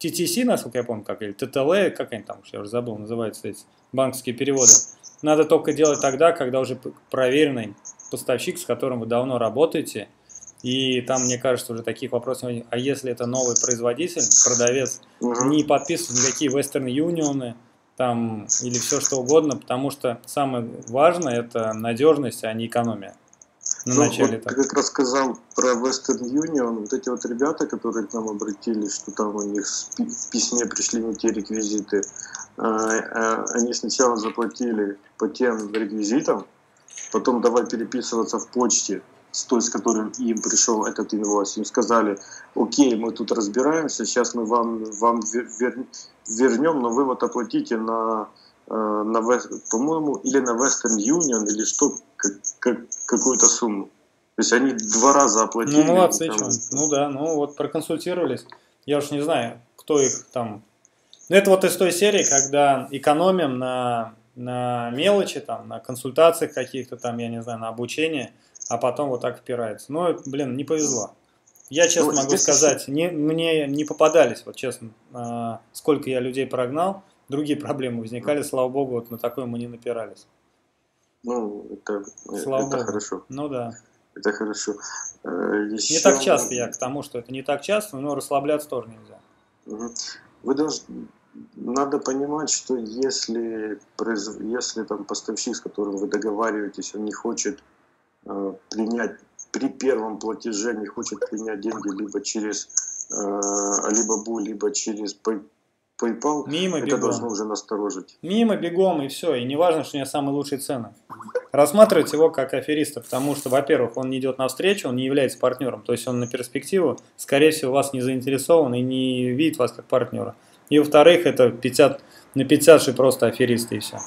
[SPEAKER 2] ти ти си, насколько я помню, как, или ти ти эл, как они там, я уже забыл, называются эти банковские переводы, надо только делать тогда, когда уже проверенный поставщик, с которым вы давно работаете, и там, мне кажется, уже таких вопросов нет. А если это новый производитель, продавец,
[SPEAKER 3] Мгм.
[SPEAKER 2] не подписывает никакие Western Union там, или все что угодно, потому что самое важное – это надежность, а не экономия на
[SPEAKER 3] Ну,
[SPEAKER 2] начале
[SPEAKER 3] вот ты
[SPEAKER 2] этапа.
[SPEAKER 3] как раз сказал про Western Union, вот эти вот ребята, которые к нам обратились, что там у них в пи- в письме пришли не те реквизиты, а, а, они сначала заплатили по тем реквизитам, потом давай переписываться в почте с той, с которым им пришел этот инвойс. Им сказали, окей, мы тут разбираемся, сейчас мы вам, вам вер- вер- вернем, но вы вот оплатите на, э, на West- по-моему, или на Western Union, или что, как, как- какую-то сумму. То есть они два раза оплатили.
[SPEAKER 2] Ну, молодцы,
[SPEAKER 3] там,
[SPEAKER 2] чё. Ну да, ну вот проконсультировались. Я уж не знаю, кто их там... Ну, это вот из той серии, когда экономим на, на мелочи, там, на консультациях каких-то там, я не знаю, на обучение, а потом вот так впирается. Ну, блин, не повезло. Я честно
[SPEAKER 3] Ну,
[SPEAKER 2] могу
[SPEAKER 3] здесь
[SPEAKER 2] сказать, не, мне не попадались, вот честно, а, сколько я людей прогнал, другие проблемы возникали, слава богу, вот на такое мы не напирались.
[SPEAKER 3] Ну, это,
[SPEAKER 2] Слава
[SPEAKER 3] это
[SPEAKER 2] богу.
[SPEAKER 3] хорошо.
[SPEAKER 2] Ну да.
[SPEAKER 3] Это хорошо. Э,
[SPEAKER 2] Не
[SPEAKER 3] Еще...
[SPEAKER 2] так часто я к тому, что это не так часто, но расслабляться тоже нельзя.
[SPEAKER 3] Мгм. Вы должны, надо понимать, что если, произ- если там поставщик, с которым вы договариваетесь, он не хочет э, принять при первом платеже, не хочет принять деньги либо через э, Alibaba, либо через Pay- PayPal,
[SPEAKER 2] Мимо,
[SPEAKER 3] это
[SPEAKER 2] бегом.
[SPEAKER 3] должно уже насторожить.
[SPEAKER 2] Мимо, бегом и все. И не важно, что у него самые лучшие цены. Рассматривать его как афериста, потому что, во-первых, он не идет навстречу, он не является партнером. То есть он на перспективу, скорее всего, вас не заинтересован и не видит вас как партнера. И во-вторых, это пятьдесят на пятьдесят же просто аферисты и все.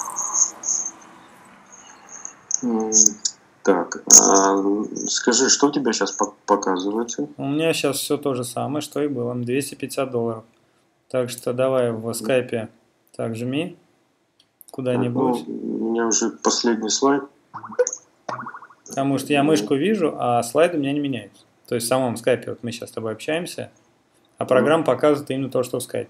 [SPEAKER 3] М, Так, а, скажи, что у тебя сейчас показывается?
[SPEAKER 2] У меня сейчас все то же самое, что и было. двести пятьдесят долларов. Так что давай в скайпе так жми куда-нибудь.
[SPEAKER 3] Ну, у меня уже последний слайд.
[SPEAKER 2] Потому что я мышку вижу, а слайды у меня не меняются. То есть в самом скайпе, вот мы сейчас с тобой общаемся, а программа показывает именно то, что в скайпе.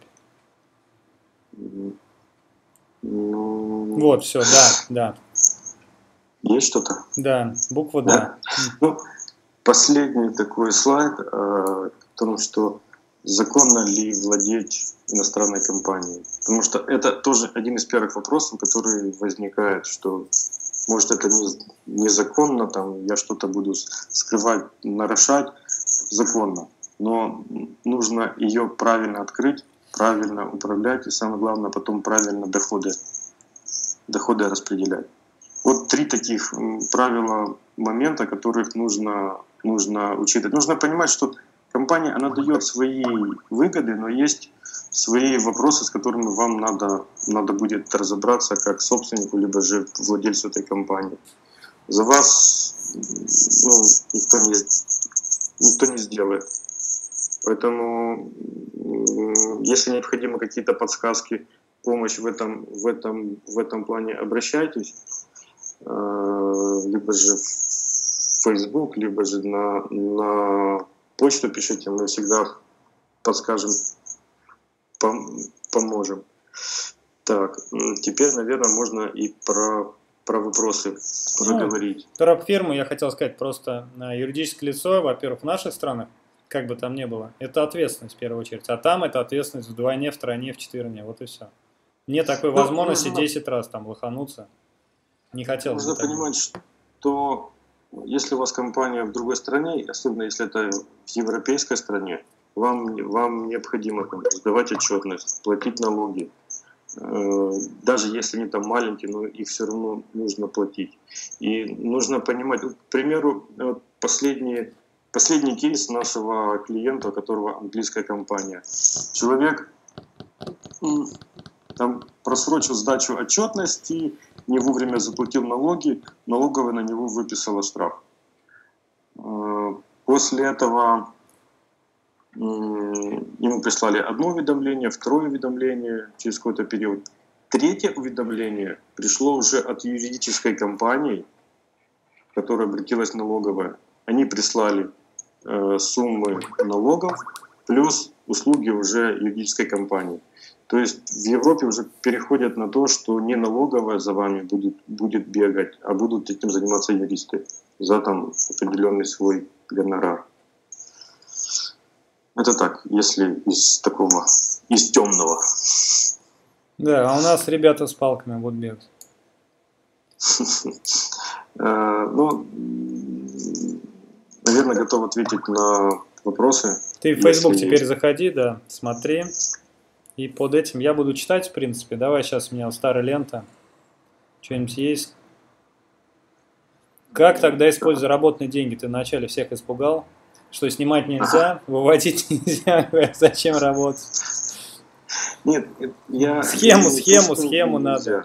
[SPEAKER 3] Ну,
[SPEAKER 2] Вот, все, да, да.
[SPEAKER 3] есть что-то?
[SPEAKER 2] Да, буква «да».
[SPEAKER 3] Ну, последний такой слайд э, о том, что законно ли владеть иностранной компанией. Потому что это тоже один из первых вопросов, который возникает, что может это не, незаконно, там, я что-то буду скрывать, нарушать, законно. Но нужно ее правильно открыть, правильно управлять и самое главное потом правильно доходы, доходы распределять. Вот три таких правила момента, которых нужно, нужно учитывать. Нужно понимать, что компания, она дает свои выгоды, но есть свои вопросы, с которыми вам надо, надо будет разобраться как собственнику, либо же владельцу этой компании. За вас ну, никто, не, никто не сделает. Поэтому, если необходимы какие-то подсказки, помощь в этом, в этом, в этом плане, обращайтесь. Либо же в Facebook, либо же на, на почту пишите, мы всегда подскажем, пом поможем. Так, теперь, наверное, можно и про, про вопросы проговорить.
[SPEAKER 2] Ну, про фирму я хотел сказать, просто юридическое лицо, во-первых, в наших странах, как бы там ни было, это ответственность в первую очередь, а там это ответственность вдвойне, втройне, вчетверне, вот и все. Нет такой
[SPEAKER 3] ну,
[SPEAKER 2] возможности
[SPEAKER 3] нужно,
[SPEAKER 2] десять раз там лохануться. Не хотелось
[SPEAKER 3] нужно
[SPEAKER 2] бы так
[SPEAKER 3] понимать,
[SPEAKER 2] делать.
[SPEAKER 3] что если у вас компания в другой стране, особенно если это в европейской стране, вам, вам необходимо там, сдавать отчетность, платить налоги. Даже если они там маленькие, но их все равно нужно платить. И нужно понимать, к примеру, последний, последний кейс нашего клиента, у которого английская компания. Человек там просрочил сдачу отчетности, не вовремя заплатил налоги, налоговая на него выписала штраф. После этого ему прислали одно уведомление, второе уведомление через какой-то период. Третье уведомление пришло уже от юридической компании, которая обратилась налоговая. Они прислали э, суммы налогов плюс услуги уже юридической компании. То есть в Европе уже переходят на то, что не налоговая за вами будет, будет бегать, а будут этим заниматься юристы за там определенный свой гонорар. Это так, если из такого, из темного.
[SPEAKER 2] Да, а у нас ребята с палками будут бегать.
[SPEAKER 3] Ну, наверное, готов ответить на вопросы.
[SPEAKER 2] Ты в Facebook теперь заходи, да, смотри. И под этим я буду читать, в принципе. Давай сейчас у меня старая лента. Что-нибудь есть. Как тогда использовать заработанные деньги? Ты вначале всех испугал, что снимать нельзя, выводить нельзя. Зачем работать?
[SPEAKER 3] Нет, я...
[SPEAKER 2] Схему, схему, схему надо.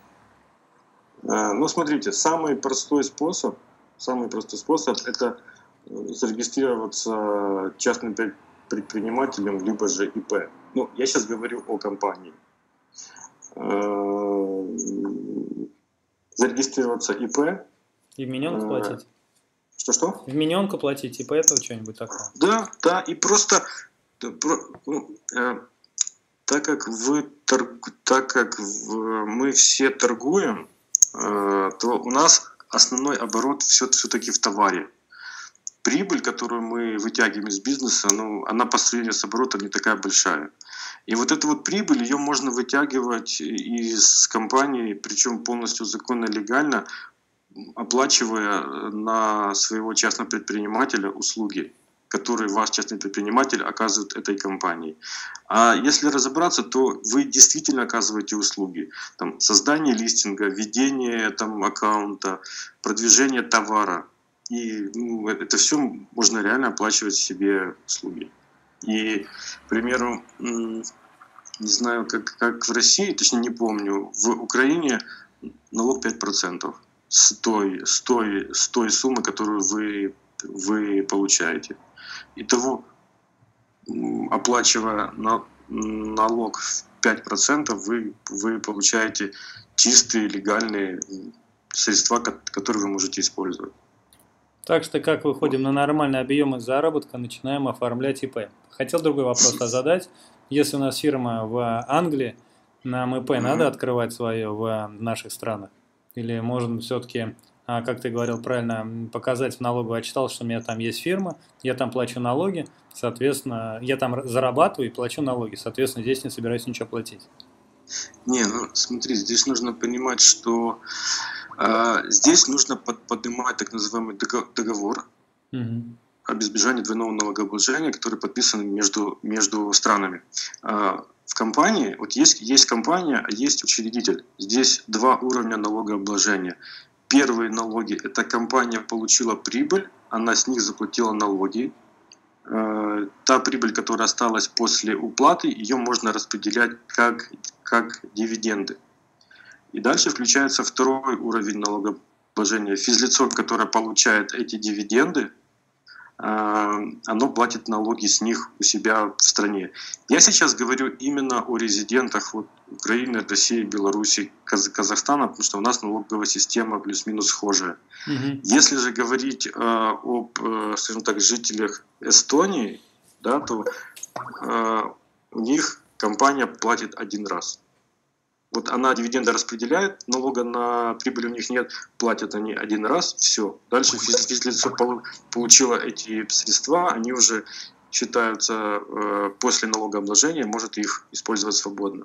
[SPEAKER 3] Ну, смотрите, самый простой способ, самый простой способ – это зарегистрироваться частным предпринимателем, либо же ИП. Ну, я сейчас говорю о компании. Зарегистрироваться ИП. И
[SPEAKER 2] в миньонку платить?
[SPEAKER 3] Что-что?
[SPEAKER 2] В миньонку платить, типа этого что-нибудь такого?
[SPEAKER 3] Да, да, и просто, ну, э, так как вы, торг, так как в, мы все торгуем, э, то у нас основной оборот все, все-таки в товаре. Прибыль, которую мы вытягиваем из бизнеса, ну, она по сравнению с оборотом не такая большая. И вот эту вот прибыль, ее можно вытягивать из компании, причем полностью законно и легально, оплачивая на своего частного предпринимателя услуги, которые ваш частный предприниматель оказывает этой компании. А если разобраться, то вы действительно оказываете услуги. Там, создание листинга, ведение там, аккаунта, продвижение товара. И ну, это все можно реально оплачивать себе услуги. И, к примеру, не знаю, как, как в России, точнее не помню, в Украине налог пять процентов с той, с той, с той суммы, которую вы, вы получаете. Итого, оплачивая на, налог в пять процентов, вы, вы получаете чистые легальные средства, которые вы можете использовать.
[SPEAKER 2] Так что, как выходим на нормальные объемы заработка, начинаем оформлять ИП. Хотел другой вопрос задать. Если у нас фирма в Англии, нам ИП mm-hmm. надо открывать свое в наших странах? Или можно все-таки, как ты говорил правильно, показать в налоговую? Я читал, что у меня там есть фирма, я там плачу налоги, соответственно, я там зарабатываю и плачу налоги, соответственно, здесь не собираюсь ничего платить.
[SPEAKER 3] Не, ну смотри, здесь нужно понимать, что э, здесь нужно под, поднимать так называемый договор угу. об избежании двойного налогообложения, который подписан между, между странами. Э, в компании, вот есть, есть компания, а есть учредитель. Здесь два уровня налогообложения. Первые налоги – это компания получила прибыль, она с них заплатила налоги. Э, та прибыль, которая осталась после уплаты, ее можно распределять как, как дивиденды. И дальше включается второй уровень налогообложения. Физлицо, которое получает эти дивиденды, оно платит налоги с них у себя в стране. Я сейчас говорю именно о резидентах вот, Украины, России, Беларуси, Каз- Казахстана, потому что у нас налоговая система плюс-минус схожая. Угу. Если же говорить э, об, э, скажем так, жителях Эстонии, да, то э, у них компания платит один раз. Вот она дивиденды распределяет, налога на прибыль у них нет, платят они один раз, все. Дальше физлицо получило эти средства, они уже считаются э, после налогообложения, может их использовать свободно.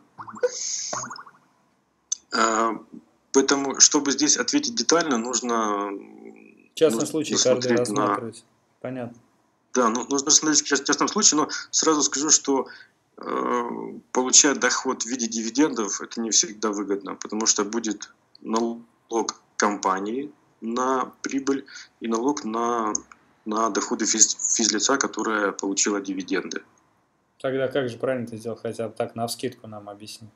[SPEAKER 3] Э, поэтому, чтобы здесь ответить детально, нужно...
[SPEAKER 2] Частный нужно случай каждый рассматривать. На...
[SPEAKER 3] Понятно. Да, ну, нужно смотреть в частном случае, но сразу скажу, что получать доход в виде дивидендов это не всегда выгодно, потому что будет налог компании на прибыль и налог на, на доходы физ, физлица, которая получила дивиденды.
[SPEAKER 2] Тогда как же правильно ты сделал, хотя бы так навскидку нам объясни.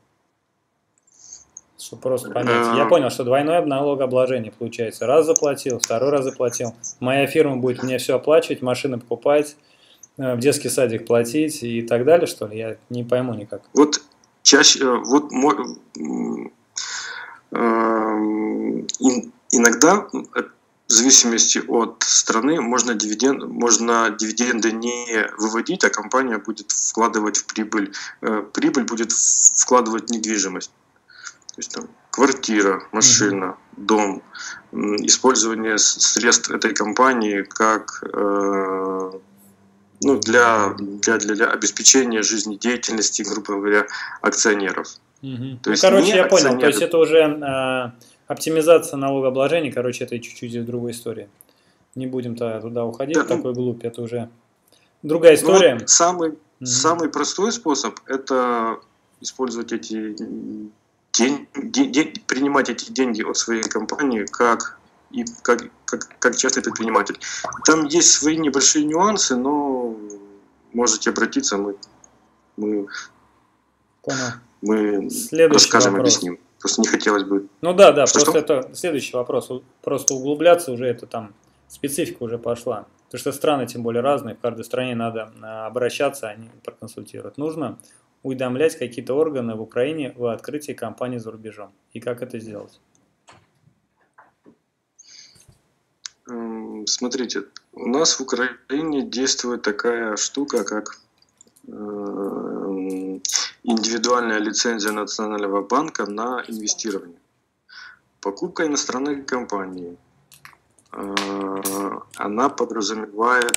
[SPEAKER 2] Чтобы просто понять. Я понял, что двойное налогообложение получается. Раз заплатил, второй раз заплатил. Моя фирма будет мне все оплачивать, машины покупать, в детский садик платить и так далее, что ли? Я не пойму никак.
[SPEAKER 3] Вот чаще, вот иногда в зависимости от страны можно, дивиденд, можно дивиденды не выводить, а компания будет вкладывать в прибыль. Прибыль будет вкладывать в недвижимость. То есть там квартира, машина, mm-hmm. дом, использование средств этой компании как э, ну, для, для, для обеспечения жизнедеятельности, грубо говоря, акционеров.
[SPEAKER 2] Mm-hmm. То ну, есть короче, я акционеры... понял, то есть это уже э, оптимизация налогообложения, короче, это чуть-чуть из другой истории. Не будем туда уходить, да, в такой ну, глубь, это уже другая история.
[SPEAKER 3] Ну, вот самый, mm-hmm. самый простой способ – это использовать эти день, день, день, принимать эти деньги от своей компании как, и как, как, как частный предприниматель. Там есть свои небольшие нюансы, но можете обратиться, мы, мы, мы расскажем, вопрос. Объясним. Просто не хотелось бы...
[SPEAKER 2] Ну да, да, что, просто что? Это следующий вопрос. Просто углубляться уже, это там специфика уже пошла. Потому что страны тем более разные, в каждой стране надо обращаться, они проконсультируют. Нужно уведомлять какие-то органы в Украине о открытии компании за рубежом. И как это сделать?
[SPEAKER 3] Смотрите, у нас в Украине действует такая штука, как индивидуальная лицензия Национального банка на инвестирование. Покупка иностранной компании, она подразумевает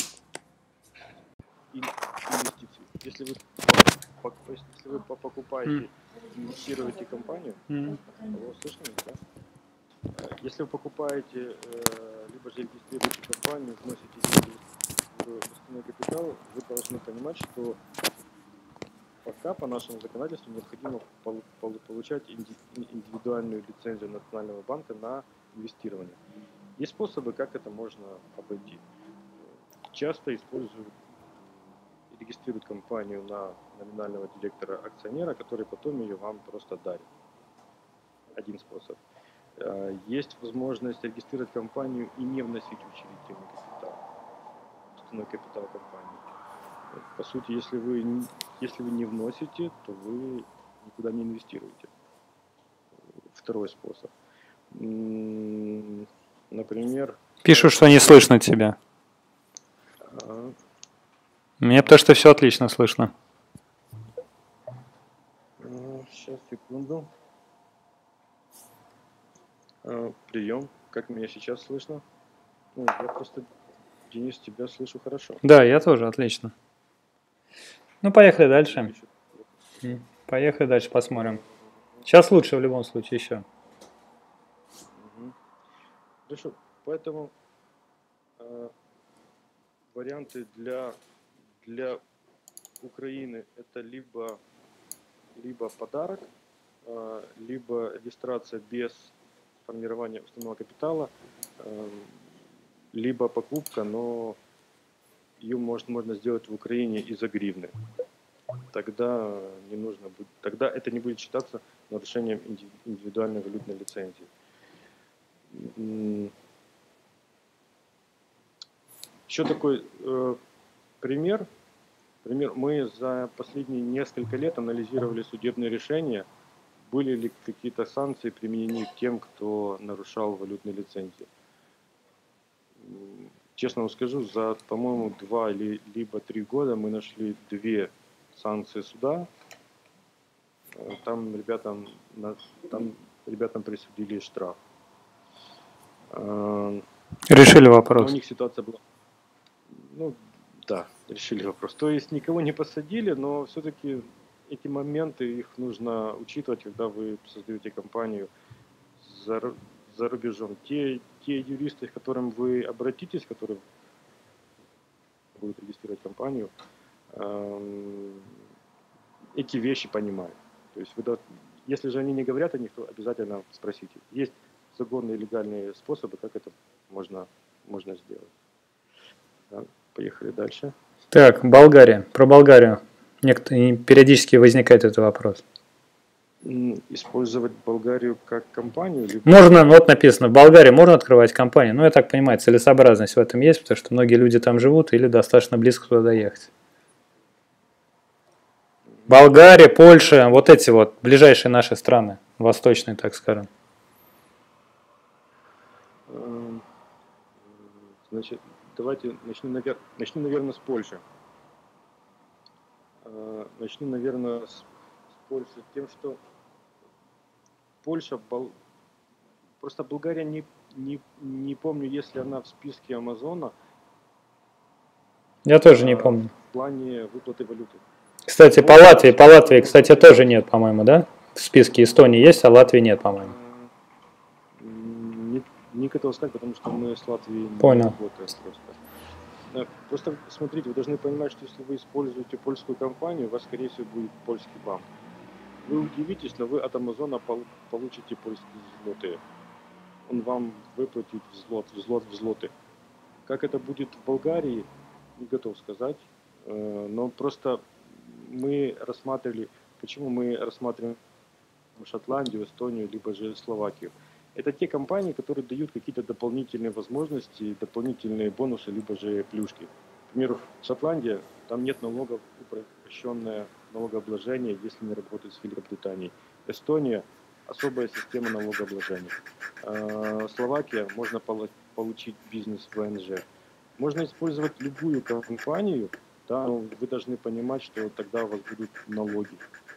[SPEAKER 1] инвестиции. Если вы, если вы покупаете, mm. инвестируете компанию, mm. алло, слышно, да? Если вы покупаете, либо же регистрируете компанию, вносите деньги в уставной капитал, вы должны понимать, что пока по нашему законодательству необходимо получать индивидуальную лицензию Национального банка на инвестирование. Есть способы, как это можно обойти. Часто используют и регистрируют компанию на номинального директора акционера, который потом ее вам просто дарит. Один способ. Есть возможность регистрировать компанию и не вносить учредительный капитал, уставной капитал компании. По сути, если вы, если вы не вносите, то вы никуда не инвестируете. Второй способ. Например...
[SPEAKER 2] Пишут, что не слышно тебя. А... Мне потому что все отлично слышно.
[SPEAKER 1] Сейчас, секунду. А, прием. Как меня сейчас слышно? Ну, я просто, Денис, тебя слышу хорошо.
[SPEAKER 2] Да, я тоже, отлично. Ну, поехали дальше. Поехали дальше, посмотрим. Сейчас лучше в любом случае еще.
[SPEAKER 1] Угу. Хорошо, поэтому э, варианты для, для Украины это либо, либо подарок, э, либо регистрация без формирования уставного капитала, э, либо покупка, но ее может, можно сделать в Украине из-за гривны. Тогда не нужно будет, тогда это не будет считаться нарушением индивидуальной валютной лицензии. Еще такой э, пример. Пример. Мы за последние несколько лет анализировали судебные решения, были ли какие-то санкции применены к тем, кто нарушал валютные лицензии. Честно вам скажу, за, по-моему, два или либо три года мы нашли две санкции суда. Там ребятам, там ребятам присудили штраф.
[SPEAKER 2] Решили вопрос.
[SPEAKER 1] Но у них ситуация была... Ну, да, решили вопрос. То есть никого не посадили, но все-таки эти моменты, их нужно учитывать, когда вы создаете компанию за, за рубежом. Те, те юристы, к которым вы обратитесь, которые будут регистрировать компанию, эти вещи понимают. То есть, вы, если же они не говорят о них, то обязательно спросите. Есть законные легальные способы, как это можно, можно сделать. Да, поехали дальше.
[SPEAKER 2] Так, Болгария. Про Болгарию. Некоторые, периодически возникает этот вопрос.
[SPEAKER 1] Использовать Болгарию как компанию? Либо...
[SPEAKER 2] Можно, ну вот написано, в Болгарии можно открывать компанию. Ну, я так понимаю, целесообразность в этом есть, потому что многие люди там живут или достаточно близко туда ехать. Болгария, Польша, вот эти вот ближайшие наши страны, восточные, так скажем.
[SPEAKER 1] Значит, давайте начну, навер... начну наверное, с Польши. Э, Начну, наверное, с, с Польши тем, что Польша, Бол... просто Болгария, не, не, не помню, если она в списке Амазона.
[SPEAKER 2] Я тоже не
[SPEAKER 1] э,
[SPEAKER 2] помню.
[SPEAKER 1] В плане выплаты валюты.
[SPEAKER 2] Кстати, по Латвии, по Латвии, кстати, тоже нет, по-моему, да? В списке Эстонии есть, а Латвии нет, по-моему.
[SPEAKER 1] Не, не готов сказать, потому что мы с Латвией
[SPEAKER 2] Понял.
[SPEAKER 1] не работаем просто. Да, просто смотрите, вы должны понимать, что если вы используете польскую компанию, у вас, скорее всего, будет польский банк. Вы удивитесь, но вы от Амазона пол- получите польские злоты. Он вам выплатит в злот, в злот, в злоты. Как это будет в Болгарии, не готов сказать. Э, Но просто мы рассматривали, почему мы рассматриваем Шотландию, Эстонию, либо же Словакию. Это те компании, которые дают какие-то дополнительные возможности, дополнительные бонусы, либо же плюшки. К примеру, Шотландия, там нет налогов, упрощенное налогообложение, если не работать с Великобританией. Эстония, особая система налогообложения. Э, Словакия, можно получить бизнес в ВНЖ. Можно использовать любую компанию, да, но вы должны понимать, что тогда у вас будут налоги.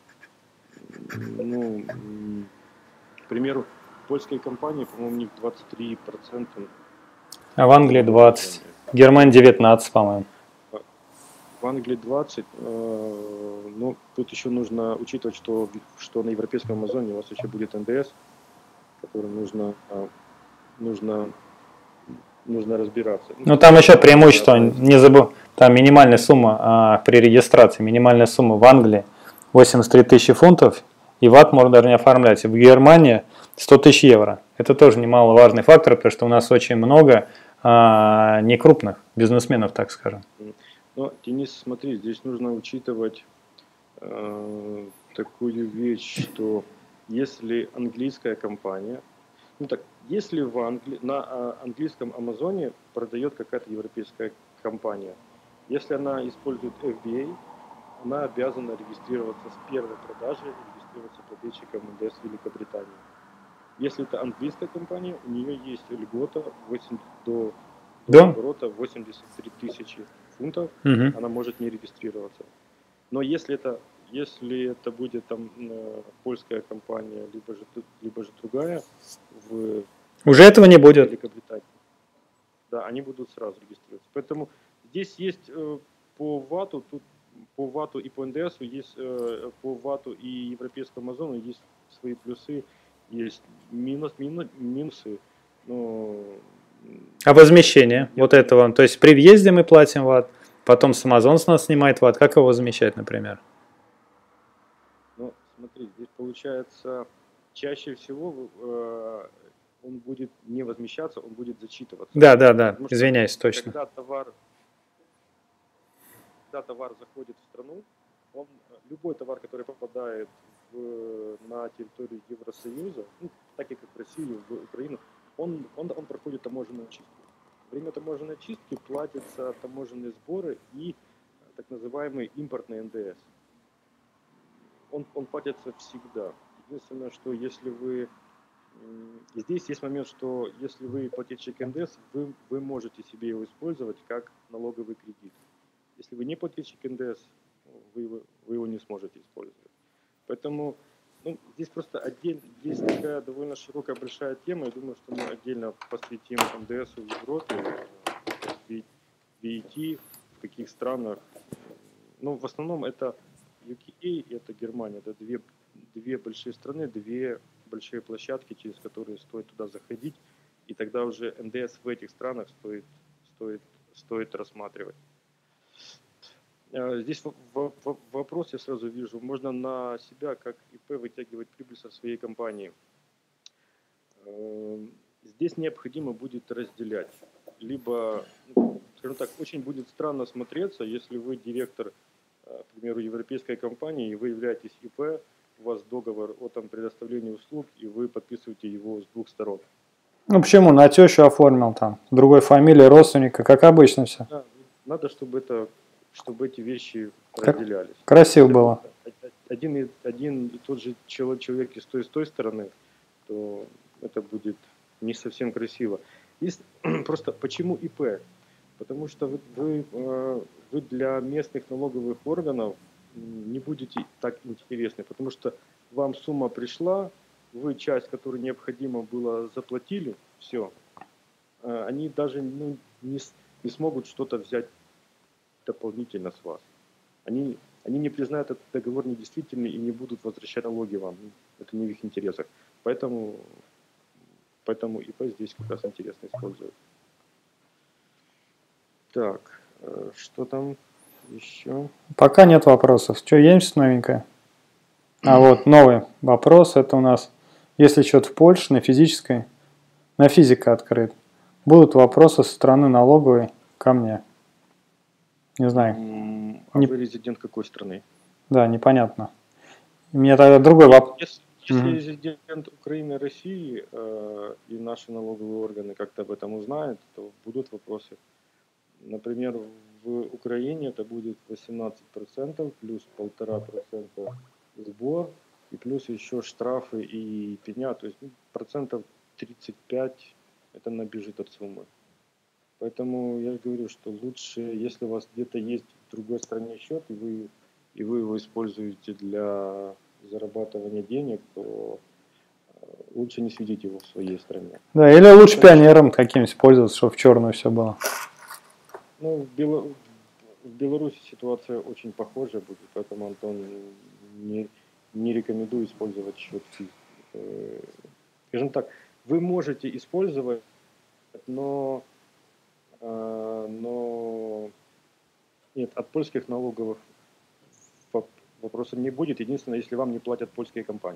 [SPEAKER 1] Ну, к примеру, польские компании, по-моему, у них двадцать три процента.
[SPEAKER 2] А в Англии двадцать. В Германии девятнадцать, по-моему.
[SPEAKER 1] В Англии двадцать. Э, ну, тут еще нужно учитывать, что, что на европейском Амазоне у вас еще будет эн дэ эс, который нужно, нужно, нужно разбираться.
[SPEAKER 2] Ну, там еще преимущество, не забыл, там минимальная сумма а, при регистрации, минимальная сумма в Англии восемьдесят три тысячи фунтов, и ват можно даже не оформлять. В Германии сто тысяч евро. Это тоже немаловажный фактор, потому что у нас очень много а, некрупных бизнесменов, так скажем.
[SPEAKER 1] Но, Денис, смотри, здесь нужно учитывать э, такую вещь, что если английская компания, ну так, если в Англи... на английском Амазоне продает какая-то европейская компания, если она использует эф би эй, она обязана регистрироваться с первой продажи, регистрироваться плательщиком эн дэ эс Великобритании. Если это английская компания, у нее есть льгота восемь, до, до
[SPEAKER 2] Да?
[SPEAKER 1] оборота восемьдесят три тысячи фунтов,
[SPEAKER 2] угу.
[SPEAKER 1] она может не регистрироваться. Но если это, если это будет там польская компания, либо же, либо же другая, в
[SPEAKER 2] уже этого не будет.
[SPEAKER 1] Великобритании, да, они будут сразу регистрироваться. Поэтому здесь есть э, по вату, тут по вату и по эн дэ эсу есть, э, по вату и европейскому Амазону есть свои плюсы, есть минус, минус, минусы. Но...
[SPEAKER 2] А возмещение вот этого, то есть при въезде мы платим ват, потом с Amazon с нас снимает ват, как его возмещать, например?
[SPEAKER 1] Ну, смотри, здесь получается, чаще всего э, он будет не возмещаться, он будет зачитываться.
[SPEAKER 2] Да, да, да, извиняюсь, точно.
[SPEAKER 1] Когда товар, когда товар заходит в страну, он, любой товар, который попадает в, на территорию Евросоюза, ну, так и как в Россию, в Украину, он, он, он проходит таможенную чистку. Во время таможенной чистки платятся таможенные сборы и так называемый импортный эн дэ эс. Он, он платится всегда. Единственное, что если вы... Здесь есть момент, что если вы плательщик эн дэ эс, вы, вы можете себе его использовать как налоговый кредит. Если вы не плательщик эн дэ эс, вы, вы его не сможете использовать. Поэтому ну, здесь просто отдельно, здесь такая довольно широкая, большая тема. Я думаю, что мы отдельно посвятим эн дэ эсу в Европе, ви ай ти, в каких странах. Ну, в основном это ю кей и это Германия. Это две, две большие страны, две большие площадки, через которые стоит туда заходить. И тогда уже эн дэ эс в этих странах стоит, стоит, стоит рассматривать. Здесь вопрос я сразу вижу. Можно на себя как ИП вытягивать прибыль со своей компании. Здесь необходимо будет разделять. Либо, скажем так, очень будет странно смотреться, если вы директор, к примеру, европейской компании, и вы являетесь ИП, у вас договор о там, предоставлении услуг, и вы подписываете его с двух сторон.
[SPEAKER 2] Ну почему? На тещу оформил там, другой фамилии, родственника, как обычно все.
[SPEAKER 1] Да, надо, чтобы это... чтобы эти вещи разделялись.
[SPEAKER 2] Красиво было.
[SPEAKER 1] Один и, один и тот же человек и с той, и с той стороны, то это будет не совсем красиво. Есть просто почему ИП? Потому что вы, вы, вы для местных налоговых органов не будете так интересны, потому что вам сумма пришла, вы часть, которую необходимо было, заплатили, все. Они даже ну, не, не смогут что-то взять дополнительно с вас. Они, они не признают этот договор недействительным и не будут возвращать налоги вам. Это не в их интересах. Поэтому, поэтому ИП здесь как раз интересно использовать. Так, что там еще?
[SPEAKER 2] Пока нет вопросов. Что, есть новенькое? А вот новый вопрос. Это у нас, если счет в Польше на физической, на физика открыт, будут вопросы со стороны налоговой ко мне. Не знаю.
[SPEAKER 1] А не... вы резидент какой страны?
[SPEAKER 2] Да, непонятно. У меня тогда другой вопрос.
[SPEAKER 1] Если, если mm-hmm. резидент Украины, России э, и наши налоговые органы как-то об этом узнают, то будут вопросы. Например, в Украине это будет восемнадцать процентов плюс полтора процента сбор и плюс еще штрафы и пеня, то есть ну, процентов тридцать пять это набежит от суммы. Поэтому я говорю, что лучше, если у вас где-то есть в другой стране счет, и вы, и вы его используете для зарабатывания денег, то лучше не светить его в своей стране.
[SPEAKER 2] Да, или лучше пионером каким-нибудь пользоваться, чтобы в черную все было.
[SPEAKER 1] Ну, в, Бело... в Беларуси ситуация очень похожая будет, поэтому, Антон, не, не рекомендую использовать счет физ. Скажем так, вы можете использовать, но, но нет, от польских налоговых вопросов не будет. Единственное, если вам не платят польские компании.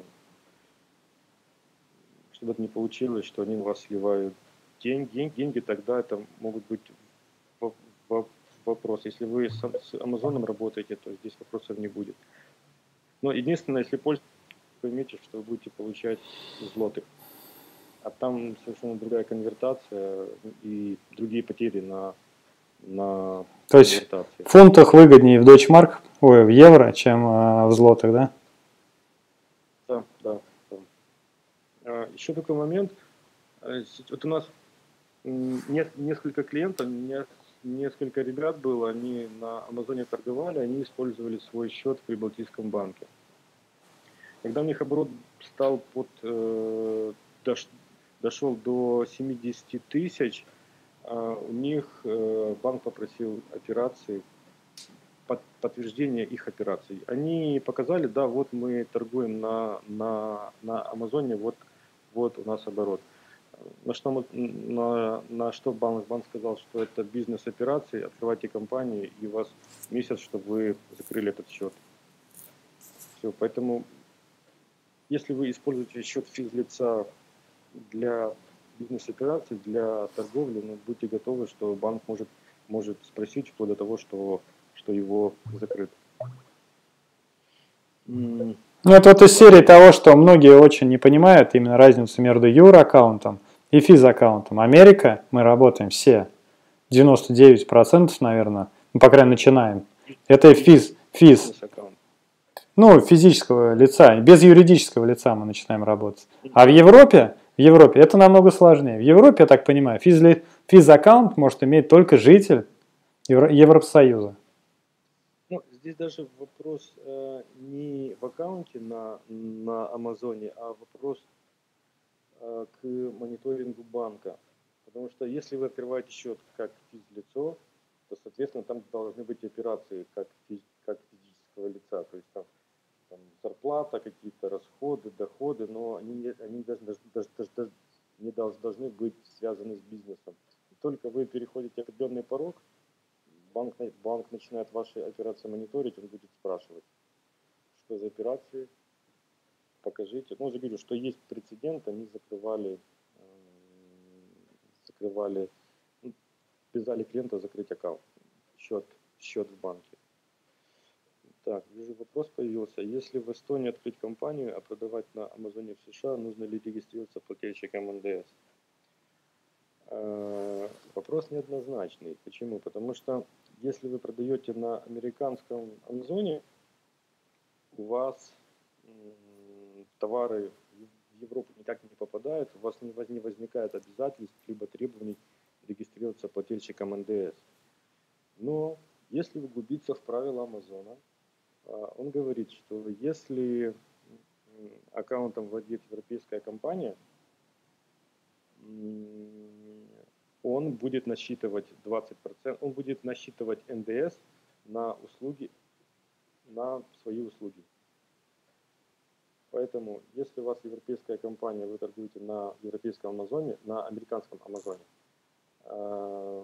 [SPEAKER 1] Чтобы это не получилось, что они у вас сливают деньги, деньги, тогда это могут быть вопрос. Если вы с Амазоном работаете, то здесь вопросов не будет. Но единственное, если пользу, поймите, что вы будете получать злотых. А там совершенно другая конвертация и другие потери на, на
[SPEAKER 2] то есть конвертации. В фунтах выгоднее в дойчмарк, ой, в евро, чем э, в злотых, да?
[SPEAKER 1] Да, да. да. А, еще такой момент. Вот у нас несколько клиентов, несколько ребят было, они на Амазоне торговали, они использовали свой счет в Прибалтийском банке. Когда у них оборот стал под, э, дош, дошел до семидесяти тысяч, э, у них э, банк попросил операции, под, подтверждение их операций. Они показали, да, вот мы торгуем на, на, на Амазоне, вот, вот у нас оборот. На что, на, на что банк, банк сказал, что это бизнес-операции, открывайте компанию, и у вас месяц, чтобы вы закрыли этот счет. Все, поэтому, если вы используете счет физлица для бизнес-операций, для торговли, ну, будьте готовы, что банк может, может спросить вплоть до того, что, что его закрыт.
[SPEAKER 2] Ну, это вот из серии того, что многие очень не понимают именно разницу между юр-аккаунтом и физ-аккаунтом. Америка, мы работаем все, девяносто девять процентов, наверное, ну, по крайней мере, начинаем. Это физ, физ. Ну, физического лица, без юридического лица мы начинаем работать. А в Европе, в Европе это намного сложнее. В Европе, я так понимаю, физ, физ-аккаунт может иметь только житель Евро, Европсоюза.
[SPEAKER 1] Ну, здесь даже вопрос э, не в аккаунте на, на Амазоне, а вопрос э, к мониторингу банка. Потому что если вы открываете счет как физлицо, то, соответственно, там должны быть операции как, физ, как физического лица. То есть там, там зарплата, какие-то расходы, доходы, но они, они даже, даже, даже, даже не должны быть связаны с бизнесом. И только вы переходите определенный порог, банк, банк начинает ваши операции мониторить, он будет спрашивать, что за операции, покажите. Ну, уже говорю, что есть прецедент, они закрывали, э, закрывали, ну, обязали клиента закрыть аккаунт, счет, счет в банке. Так, вижу, вопрос появился. Если в Эстонии открыть компанию, а продавать на Амазоне в США, нужно ли регистрироваться плательщиком эн дэ эс? Э, вопрос неоднозначный. Почему? Потому что если вы продаете на американском Амазоне, у вас м, товары в Европу никак не попадают, у вас не воз- не возникает обязательств либо требований регистрироваться плательщиком эн дэ эс. Но если углубиться в правила Амазона, а, он говорит, что если м, аккаунтом владеет европейская компания, м, он будет насчитывать двадцать процентов, он будет насчитывать эн дэ эс на услуги, на свои услуги. Поэтому, если у вас европейская компания, вы торгуете на европейском Амазоне, на американском Амазоне, а,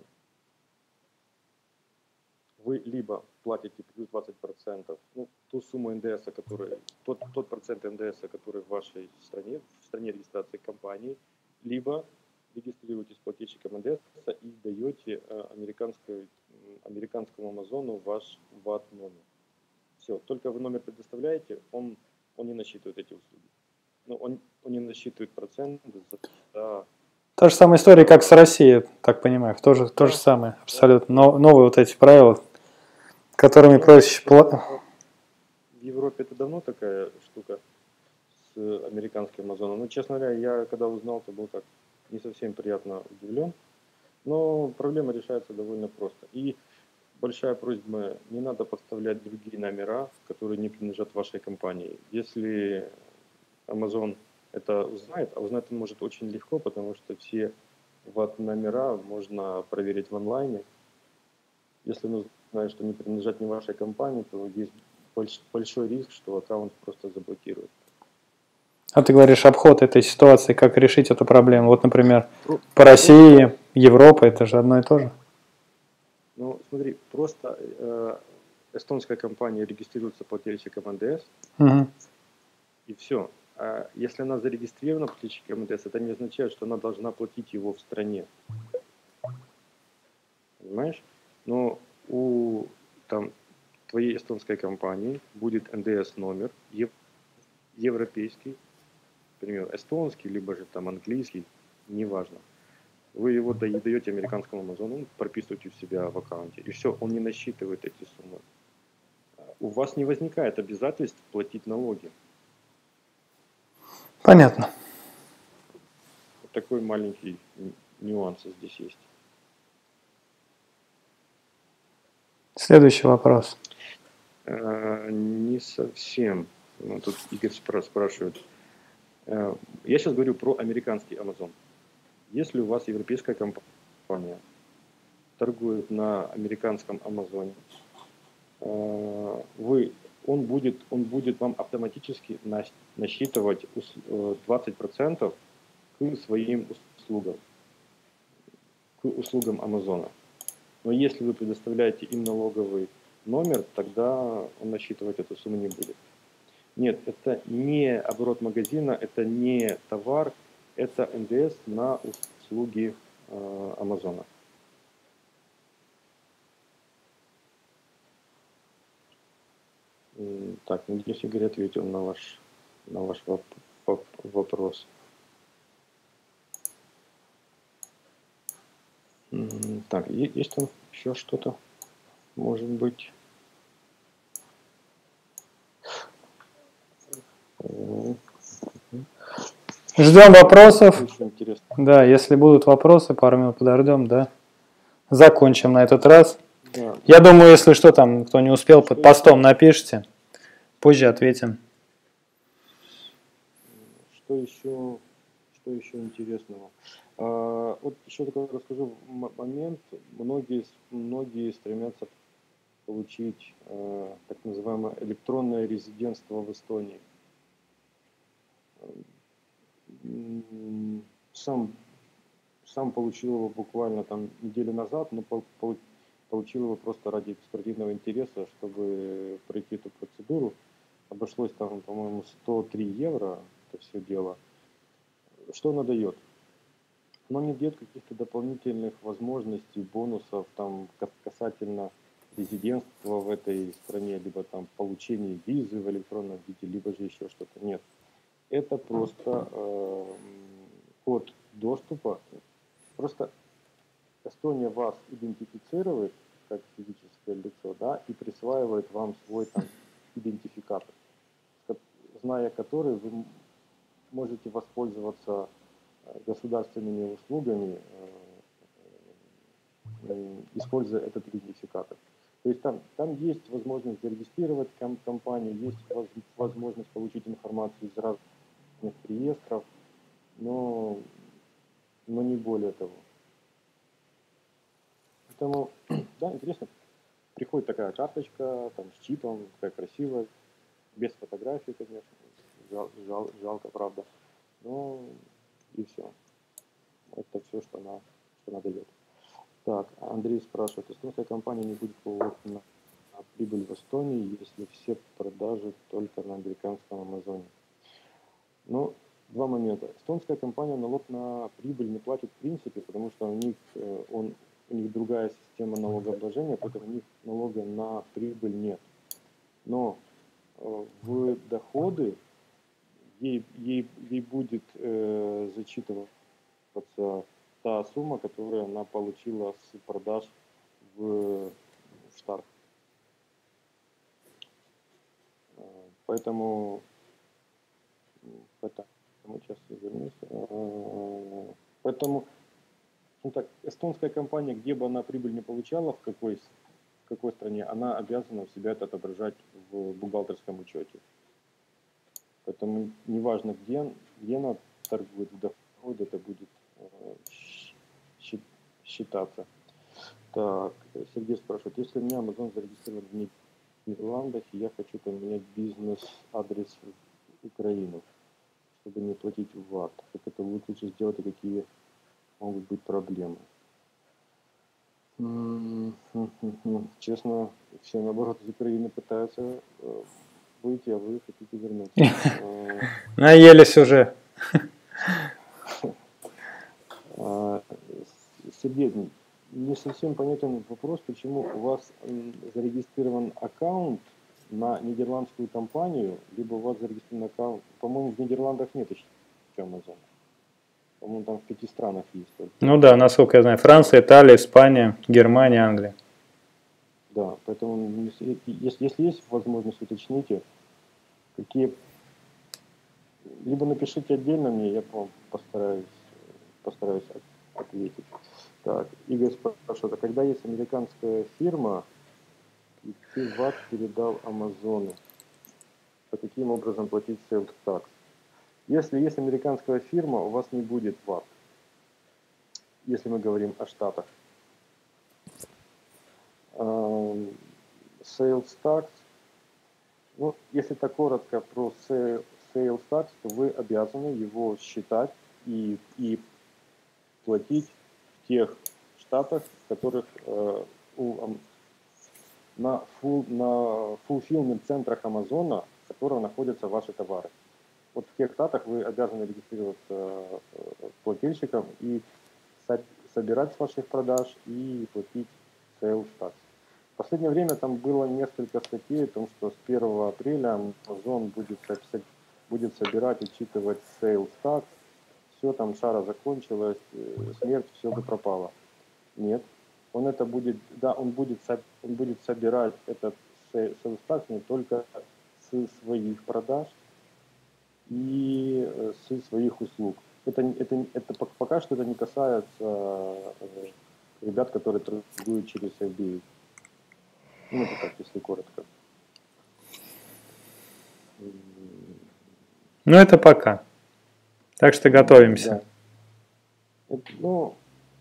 [SPEAKER 1] вы либо платите плюс двадцать процентов, ну, ту сумму эн дэ эс, который, тот, тот процент эн дэ эс, который в вашей стране, в стране регистрации компании, либо регистрируетесь плательщиком эн дэ эс и даете э, американской, американскому Амазону ваш ват номер. Все, только вы номер предоставляете, он, он не насчитывает эти услуги. Ну, он, он не насчитывает процент за, за...
[SPEAKER 2] Та же самая история, как с Россией, так понимаю. То же, то же
[SPEAKER 1] Да,
[SPEAKER 2] самое,
[SPEAKER 1] да.
[SPEAKER 2] абсолютно. Но, новые вот эти правила, которыми
[SPEAKER 1] Ну,
[SPEAKER 2] проще
[SPEAKER 1] это
[SPEAKER 2] платить.
[SPEAKER 1] в Европе это давно такая штука с американским Амазоном. Но, честно говоря, я когда узнал, то был так не совсем приятно удивлен. Но проблема решается довольно просто. И большая просьба, не надо подставлять другие номера, которые не принадлежат вашей компании. Если Amazon это узнает, а узнать он может очень легко, потому что все ват номера можно проверить в онлайне. Если он узнает, что не принадлежат не вашей компании, то есть больш, большой риск, что аккаунт просто заблокируют.
[SPEAKER 2] А ты говоришь, обход этой ситуации, как решить эту проблему? Вот, например,
[SPEAKER 1] Про-
[SPEAKER 2] по России, Европа, это же одно и то же.
[SPEAKER 1] Ну, смотри, просто э, эстонская компания регистрируется плательщиком эн дэ эс,
[SPEAKER 2] Угу.
[SPEAKER 1] и все. А если она зарегистрирована плательщиком эн дэ эс, это не означает, что она должна платить его в стране. Понимаешь? Но у там, твоей эстонской компании будет эн дэ эс номер ев, европейский, например, эстонский, либо же там английский, неважно. Вы его даете американскому Амазону, прописываете у себя в аккаунте, и все, он не насчитывает эти суммы. У вас не возникает обязательств платить налоги.
[SPEAKER 2] Понятно.
[SPEAKER 1] Вот такой маленький нюанс здесь есть.
[SPEAKER 2] Следующий вопрос.
[SPEAKER 1] А, не совсем. Ну, тут Игорь спра- спрашивает. А, я сейчас говорю про американский Amazon. Если у вас европейская компания торгует на американском Амазоне, а, вы, он, будет, он будет вам автоматически на, насчитывать двадцать процентов к своим услугам, к услугам Амазона. Но если вы предоставляете им налоговый номер, тогда он насчитывать эту сумму не будет. Нет, это не оборот магазина, это не товар, это эн дэ эс на услуги э, Амазона. Так, надеюсь, Игорь ответил на ваш, на ваш воп воп вопрос. Так, есть там еще что-то? Может быть.
[SPEAKER 2] Ждем вопросов. Да, если будут вопросы, пару минут подождем, да. Закончим на этот раз. Да. Я думаю, если что там, кто не успел, что под постом еще? Напишите. Позже ответим.
[SPEAKER 1] Что еще, что еще интересного? А, вот еще такой расскажу момент. Многие, многие стремятся получить а, так называемое электронное резидентство в Эстонии. Сам, сам получил его буквально там неделю назад, но получил его просто ради спортивного интереса, чтобы пройти эту процедуру. Обошлось там, по-моему, сто три евро, это все дело. Что оно дает? Оно не дает каких-то дополнительных возможностей, бонусов там касательно резидентства в этой стране, либо там получения визы в электронном виде, либо же еще что-то. Нет. Это просто э, код доступа. Просто Эстония вас идентифицирует как физическое лицо, да, и присваивает вам свой там идентификатор, зная который вы можете воспользоваться государственными услугами, используя этот идентификатор. То есть там, там есть возможность зарегистрировать компанию, есть возможность получить информацию из разных реестров, но, но не более того. Поэтому, да, интересно, приходит такая карточка там, с чипом, такая красивая, без фотографий, конечно, жал, жал, жалко, правда, но и все. Это все, что она, что она дает. Так, Андрей спрашивает, эстонская компания не будет получать на, на прибыль в Эстонии, если все продажи только на американском Амазоне? Ну, два момента. Эстонская компания налог на прибыль не платит в принципе, потому что у них, он, у них другая система налогообложения, поэтому у них налога на прибыль нет. Но э, в доходы ей, ей, ей будет э, зачитываться та сумма, которую она получила с продаж в, в Штатах. Поэтому, поэтому сейчас я вернусь. Поэтому, ну так, эстонская компания, где бы она прибыль не получала, в какой, в какой стране, она обязана у себя это отображать в бухгалтерском учете. Поэтому неважно, где, где она торгует, в доход это будет считаться. Так, Сергей спрашивает, если у меня Amazon зарегистрирован в Нидерландах, и я хочу поменять бизнес-адрес в Украину, чтобы не платить ват, как это лучше сделать и какие могут быть проблемы? Честно, все наоборот из Украины пытаются выйти, а вы хотите вернуться.
[SPEAKER 2] Наелись уже.
[SPEAKER 1] Сергей, не совсем понятен вопрос, почему у вас зарегистрирован аккаунт на нидерландскую компанию, либо у вас зарегистрирован аккаунт, по-моему, в Нидерландах нет еще Amazon. По-моему, там в пяти странах есть только.
[SPEAKER 2] Ну да, насколько я знаю, Франция, Италия, Испания, Германия, Англия.
[SPEAKER 1] Да, поэтому если, если есть возможность, уточните, какие... Либо напишите отдельно мне, я вам постараюсь, постараюсь ответить. Так, Игорь спрашивает, а когда есть американская фирма, и ты ват передал Амазону, то каким образом платить sales tax? Если есть американская фирма, у вас не будет ват, если мы говорим о Штатах. Sales tax, ну, если так коротко про sales tax, то вы обязаны его считать и, и платить в тех штатах, в которых э, у, на, фул, на fulfillment центрах Амазона, в которых находятся ваши товары. Вот в тех штатах вы обязаны регистрироваться э, плательщиком и со, собирать с ваших продаж и платить sales tax. В последнее время там было несколько статей о том, что с первого апреля Amazon будет, будет собирать, учитывать sales tax. Все, там шара закончилась, смерть, все бы пропало. Нет. Он это будет, да, он будет, он будет собирать этот sales tax не только с своих продаж и с своих услуг. Это, это, это пока что это не касается ребят, которые торгуют через эф би эй. Ну, это так, если коротко.
[SPEAKER 2] Ну, это пока. Так что готовимся.
[SPEAKER 1] Да. Это, ну,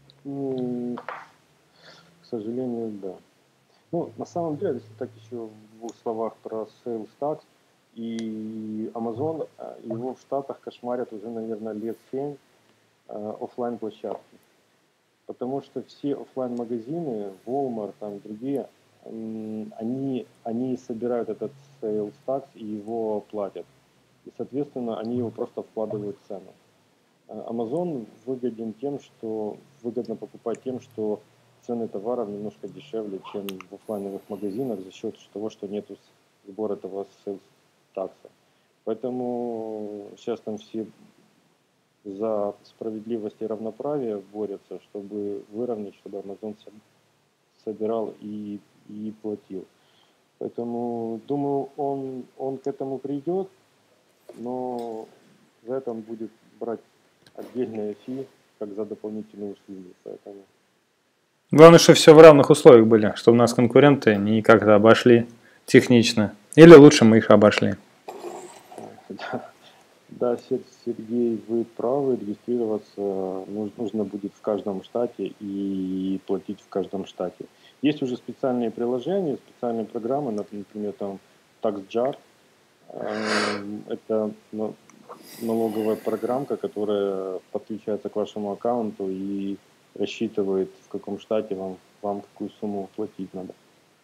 [SPEAKER 1] к сожалению, да. Ну, на самом деле, если так еще в двух словах про sales tax, и Amazon, его в Штатах кошмарят уже, наверное, лет семь офлайн площадки. Потому что все офлайн магазины, Walmart, там другие, они, они собирают этот sales tax и его платят. И, соответственно, они его просто вкладывают в цену. Amazon выгоден тем, что выгодно покупать тем, что цены товаров немножко дешевле, чем в офлайновых магазинах за счет того, что нет сбора этого sales tax. Поэтому сейчас там все за справедливость и равноправие борются, чтобы выровнять, чтобы Amazon собирал и, и платил. Поэтому, думаю, он, он к этому придет, но за это он будет брать отдельные фи, как за дополнительные услуги. Поэтому...
[SPEAKER 2] Главное, что все в равных условиях были, чтобы нас конкуренты не как-то обошли технично. Или лучше мы их обошли.
[SPEAKER 1] Да, да, Сергей, вы правы, регистрироваться нужно будет в каждом штате и платить в каждом штате. Есть уже специальные приложения, специальные программы, например, там TaxJar. Это налоговая программка, которая подключается к вашему аккаунту и рассчитывает, в каком штате вам, вам какую сумму платить надо.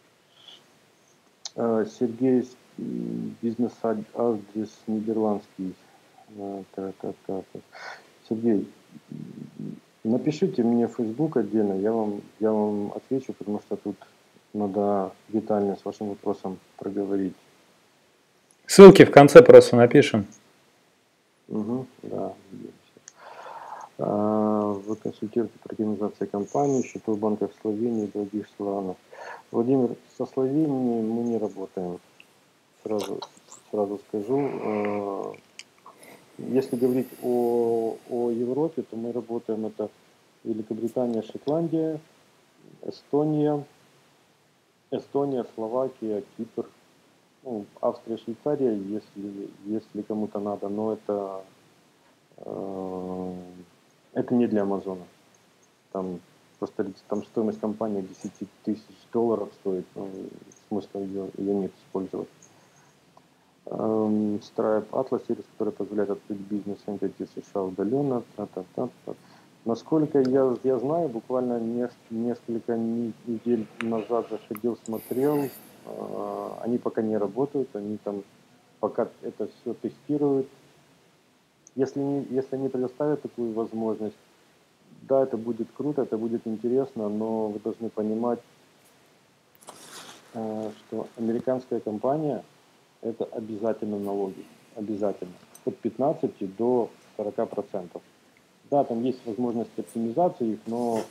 [SPEAKER 1] Сергей, бизнес-адрес нидерландский. Сергей, напишите мне в Facebook отдельно, я вам, я вам отвечу, потому что тут надо детально с вашим вопросом проговорить.
[SPEAKER 2] Ссылки в конце просто напишем.
[SPEAKER 1] Угу, да. Вы консультируете по организации компании, счетов банков в Словении и других странах. Владимир, со Словенией мы не работаем. Сразу, сразу скажу. Если говорить о, о Европе, то мы работаем это Великобритания, Шотландия, Эстония, Эстония, Словакия, Кипр, ну, Австрия, Швейцария, если, если кому-то надо, но это, э, это не для Амазона. Там просто там стоимость компании десять тысяч долларов стоит, ну, смысла ее, ее нет использовать. Stripe Atlas сервис, который позволяет открыть бизнес в США удаленно. Та -та -та -та. Насколько я, я знаю, буквально не, несколько недель назад заходил, смотрел, э, они пока не работают, они там пока это все тестируют. Если, не, если они предоставят такую возможность, да, это будет круто, это будет интересно, но вы должны понимать, э, что американская компания — это обязательно налоги, обязательно, от пятнадцати до сорока процентов. Да, там есть возможность оптимизации их, но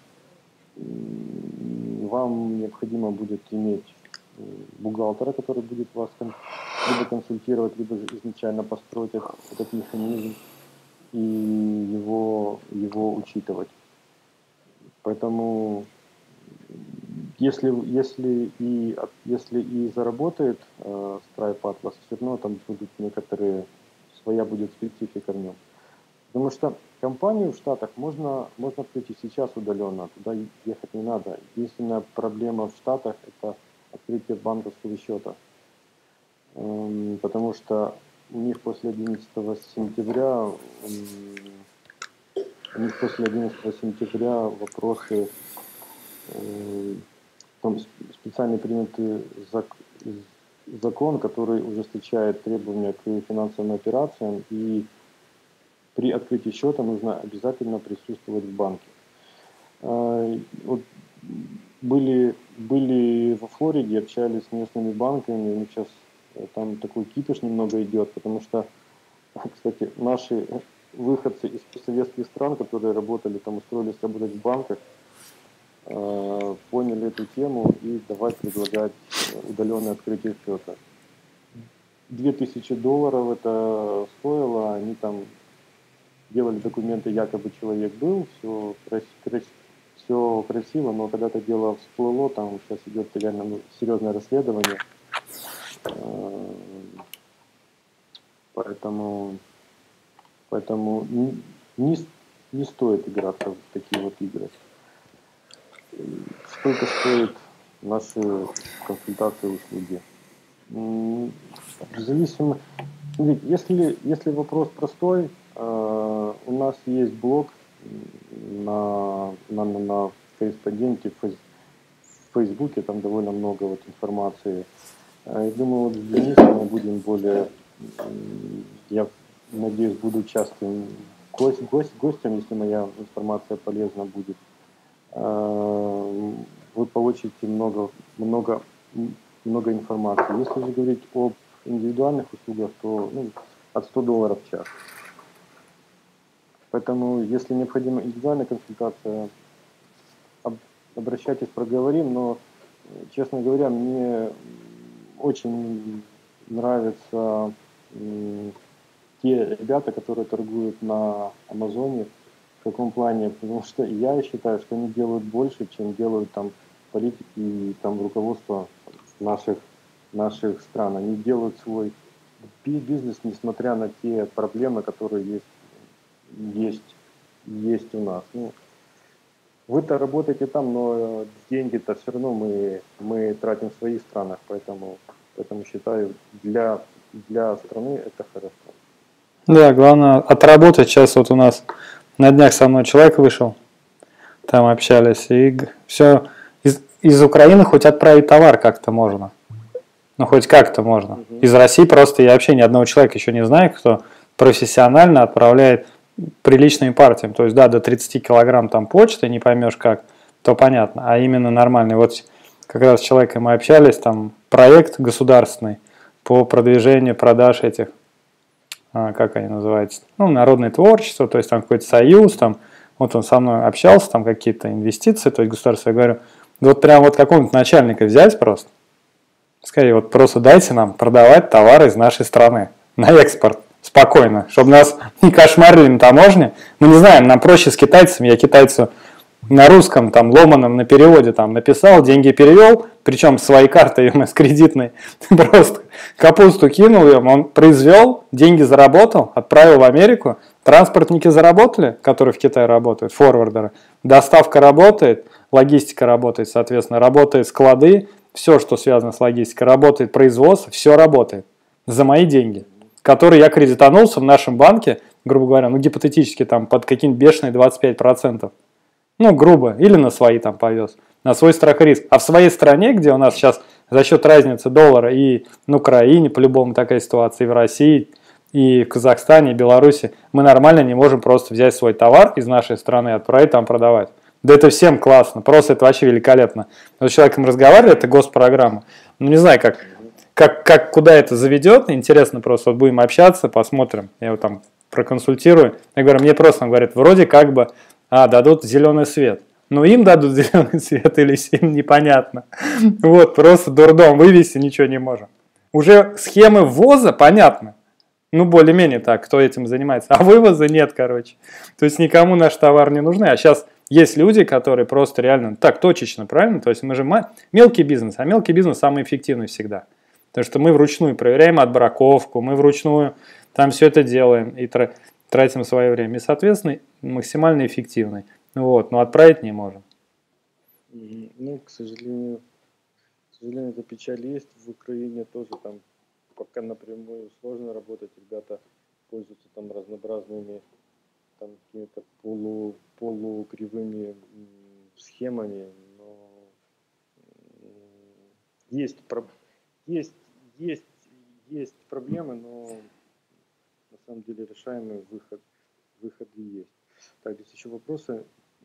[SPEAKER 1] вам необходимо будет иметь бухгалтера, который будет вас либо консультировать, либо изначально построить этот механизм и его, его учитывать. Поэтому если, если, и, если и заработает э, Stripe Atlas, все равно там будут некоторые, своя будет специфика в нем. Потому что компанию в Штатах можно, можно открыть и сейчас удаленно, туда ехать не надо. Единственная проблема в Штатах – это открытие банковского счета. Эм, потому что у них после одиннадцатого сентября, эм, у них после одиннадцатого сентября вопросы, э, там специально принятый зак, закон, который ужесточает требования к финансовым операциям, и при открытии счета нужно обязательно присутствовать в банке. Вот были, были во Флориде, общались с местными банками, у них сейчас там такой кипиш немного идет, потому что, кстати, наши выходцы из советских стран, которые работали там, устроились работать в банках, поняли эту тему и давай предлагать удаленное открытие счета. Две тысячи долларов это стоило, они там делали документы, якобы человек был, все, крас- все красиво, но когда это дело всплыло, там сейчас идет реально серьезное расследование. Поэтому, поэтому не, не стоит играться в такие вот игры. Сколько стоит наши консультации и услуги? Зависимо. Если, если вопрос простой, э, у нас есть блог на, на, на корреспонденте в Фейсбуке, там довольно много вот информации. Я думаю, вот с Денисом мы будем более, я надеюсь, буду частым гость, гость, гостем, если моя информация полезна будет. Вы получите много, много, много информации. Если же говорить об индивидуальных услугах, то ну, от ста долларов в час. Поэтому, если необходима индивидуальная консультация, обращайтесь, проговорим, но, честно говоря, мне очень нравится те ребята, которые торгуют на Амазоне, в каком плане, потому что я считаю, что они делают больше, чем делают там политики и там руководство наших, наших стран. Они делают свой бизнес, несмотря на те проблемы, которые есть, есть, есть у нас. Ну, вы-то работаете там, но деньги-то все равно мы, мы тратим в своих странах, поэтому, поэтому считаю, для, для страны это хорошо.
[SPEAKER 2] Да, главное отработать. Сейчас вот у нас на днях со мной человек вышел, там общались, и все, из, из Украины хоть отправить товар как-то можно. Ну, хоть как-то можно. Угу. Из России просто я вообще ни одного человека еще не знаю, кто профессионально отправляет приличными партиями. То есть, да, до тридцати килограмм там почты, не поймешь как, то понятно. А именно нормальный. Вот как раз с человеком мы общались, там проект государственный по продвижению продаж этих, а, как они называются, ну, народное творчество, то есть там какой-то союз, там, вот он со мной общался, там какие-то инвестиции, то есть государство, я говорю, вот прям вот какого-нибудь начальника взять просто, скорее, вот просто дайте нам продавать товары из нашей страны на экспорт спокойно, чтобы нас не кошмарили на таможне. Мы не знаем, нам проще с китайцами. Я китайцу на русском, там, ломаном на переводе там написал, деньги перевел, причем своей картой с кредитной, просто капусту кинул ее, он произвел, деньги заработал, отправил в Америку, транспортники заработали, которые в Китае работают, форвардеры, доставка работает, логистика работает, соответственно, работают склады, все, что связано с логистикой, работает производство, все работает за мои деньги, которые я кредитанулся в нашем банке, грубо говоря, ну гипотетически там под какие-нибудь бешеные двадцать пять процентов. Ну, грубо, или на свои там повез, на свой страх и риск. А в своей стране, где у нас сейчас за счет разницы доллара и на Украине, по-любому такая ситуация, и в России, и в Казахстане, и Беларуси, мы нормально не можем просто взять свой товар из нашей страны и отправить там продавать. Да это всем классно, просто это вообще великолепно. Вот с человеком разговаривали, это госпрограмма. Ну, не знаю, как, как, как куда это заведет, интересно просто, вот будем общаться, посмотрим, я его там проконсультирую. Я говорю, мне просто, он говорит, вроде как бы, а, дадут зеленый свет. Ну, им дадут зеленый свет или им непонятно. Вот, просто дурдом, вывести ничего не можем. Уже схемы ввоза понятны. Ну, более-менее так, кто этим занимается. А вывоза нет, короче. То есть никому наш товар не нужны. А сейчас есть люди, которые просто реально, так, точечно, правильно? То есть мы же мелкий бизнес, а мелкий бизнес самый эффективный всегда. Потому что мы вручную проверяем отбраковку, мы вручную там все это делаем и тратим свое время. И, соответственно, максимально эффективный. Вот, но отправить не можем.
[SPEAKER 1] Ну, к сожалению, к сожалению, эта печаль есть. В Украине тоже там пока напрямую сложно работать. Ребята пользуются там разнообразными там какими-то полу, полукривыми схемами. Но есть, есть, есть, есть проблемы, но на самом деле решаемый выход, выход есть. Так, здесь еще вопросы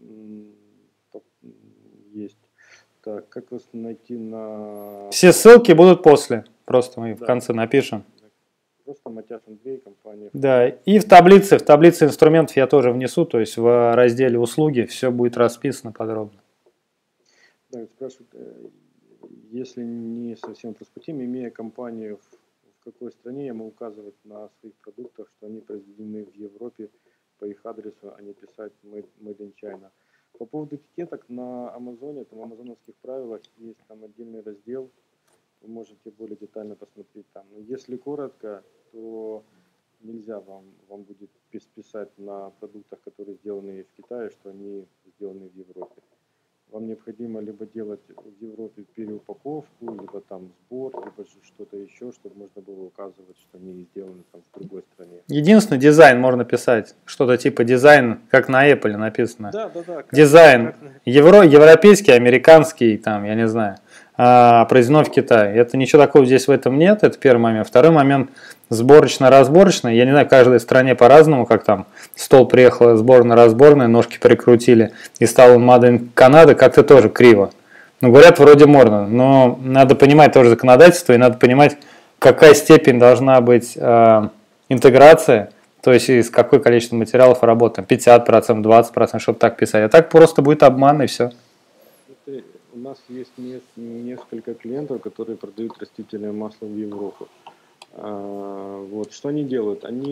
[SPEAKER 1] есть. Так, как вас найти на...
[SPEAKER 2] Все ссылки будут после. Просто мы да. в конце напишем.
[SPEAKER 1] Просто Матяш Андрей, компания.
[SPEAKER 2] Да, и в таблице, в таблице инструментов я тоже внесу, то есть в разделе услуги все будет расписано подробно.
[SPEAKER 1] Да, спрашивают, если не совсем просто по теме, имея компанию в, в какой стране, я могу указывать на своих продуктах, что они произведены в Европе, по их адресу, а не писать made, made in China. По поводу этикеток на Амазоне, там в амазоновских правилах есть там отдельный раздел, вы можете более детально посмотреть там. Но если коротко, то нельзя вам, вам будет писать на продуктах, которые сделаны в Китае, что они сделаны в Европе. Вам необходимо либо делать в Европе переупаковку, либо там сбор, либо что-то еще, чтобы можно было указывать, что они сделаны там в другой стране.
[SPEAKER 2] Единственный дизайн можно писать, что-то типа дизайн, как на Apple написано.
[SPEAKER 1] Да, да, да.
[SPEAKER 2] Дизайн как... евро, европейский, американский, там, я не знаю, а, произведено в Китае. Это ничего такого здесь в этом нет, это первый момент. Второй момент сборочно-разборочный. Я не знаю, в каждой стране по-разному, как там стол приехал сборно-разборный, ножки прикрутили и стал он Made in Canada, как-то тоже криво. Ну, говорят, вроде можно, но надо понимать тоже законодательство и надо понимать, какая степень должна быть э, интеграция, то есть из какой количества материалов работаем, пятьдесят процентов, двадцать процентов, чтобы так писать. А так просто будет обман и все.
[SPEAKER 1] У нас есть несколько клиентов, которые продают растительное масло в Европу. Вот. Что они делают? Они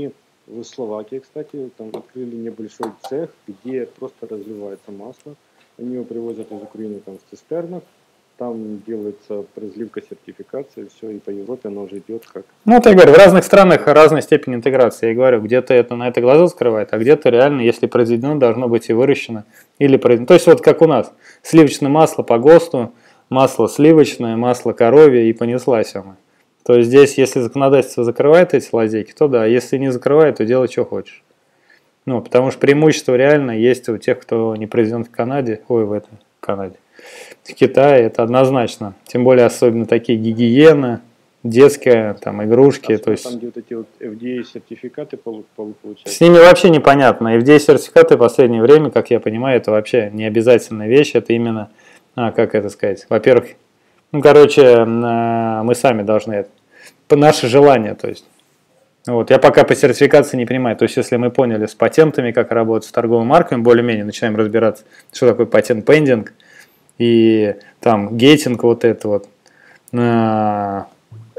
[SPEAKER 1] в Словакии, кстати, там открыли небольшой цех, где просто разливается масло. Они его привозят из Украины там в цистернах. Там делается разливка, сертификация, все, и по Европе оно уже идет как...
[SPEAKER 2] Ну, вот я говорю, в разных странах разная степень интеграции. Я говорю, где-то это на это глаза закрывает, а где-то реально, если произведено, должно быть и выращено. Или произведено. То есть вот как у нас, сливочное масло по ГОСТу, масло сливочное, масло коровье, и понеслась оно. То есть здесь, если законодательство закрывает эти лазейки, то да, если не закрывает, то делай, что хочешь. Ну, потому что преимущество реально есть у тех, кто не произведен в Канаде, ой, в этом, в Канаде. В Китае это однозначно. Тем более, особенно такие гигиена, детская, там, игрушки.
[SPEAKER 1] А
[SPEAKER 2] то есть...
[SPEAKER 1] там, где вот эти вот эф ди эй-сертификаты получаются?
[SPEAKER 2] С ними вообще непонятно. эф ди эй-сертификаты в последнее время, как я понимаю, это вообще не обязательная вещь. Это именно, а, как это сказать, во-первых, ну, короче, мы сами должны это. Наше желание, то есть. Вот. Я пока по сертификации не понимаю. То есть, если мы поняли с патентами, как работать с торговыми марками, более-менее начинаем разбираться, что такое патент-пендинг, и там гейтинг вот это вот, а,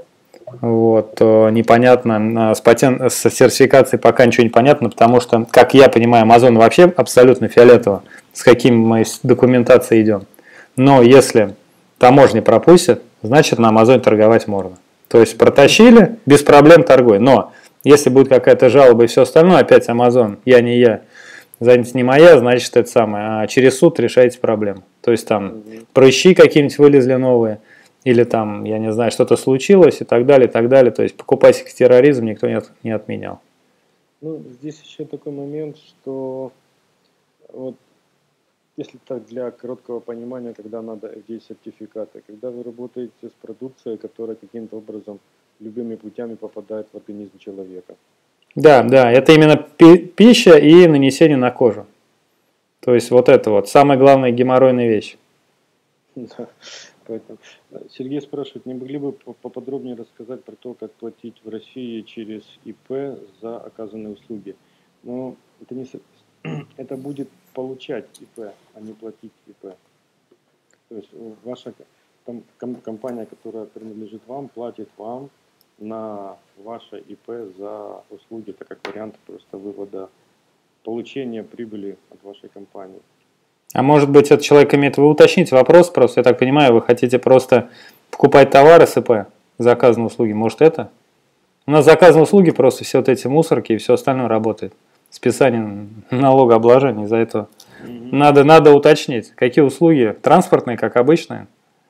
[SPEAKER 2] вот непонятно, с, патент, с сертификацией пока ничего не понятно, потому что, как я понимаю, Amazon вообще абсолютно фиолетово, с каким мы документацией идем. Но если таможни пропустят, значит на Amazon торговать можно. То есть протащили, без проблем торгуй. Но если будет какая-то жалоба и все остальное, опять Amazon, я не я, занятие не моя, значит это самое, а через суд решаете проблему. То есть там mm-hmm. прыщи какие-нибудь вылезли новые, или там, я не знаю, что-то случилось и так далее, и так далее. То есть покупать терроризм никто не, от, не отменял.
[SPEAKER 1] Ну, здесь еще такой момент, что вот если так для короткого понимания, когда надо эф ди эй-сертификаты, когда вы работаете с продукцией, которая каким-то образом любыми путями попадает в организм человека.
[SPEAKER 2] Да, да, это именно пи- пища и нанесение на кожу. То есть вот это вот самая главная геморройная вещь.
[SPEAKER 1] Да, поэтому. Сергей спрашивает, не могли бы поподробнее рассказать про то, как платить в России через ИП за оказанные услуги? Но это, не, это будет получать ИП, а не платить ИП. То есть ваша там, компания, которая принадлежит вам, платит вам на ваше ИП за услуги. Это как вариант просто вывода, получения прибыли от вашей компании.
[SPEAKER 2] А может быть, этот человек имеет... Вы уточните вопрос просто, я так понимаю, вы хотите просто покупать товары с ИП, заказанные услуги. Может это? У нас заказанные услуги, просто все вот эти мусорки и все остальное работает. Списание налогообложения из-за этого. Mm-hmm. Надо, надо уточнить, какие услуги. Транспортные, как обычные.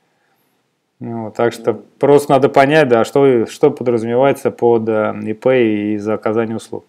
[SPEAKER 2] Вот, так что mm-hmm. просто надо понять, да, что, что подразумевается под ИП и за оказание услуг.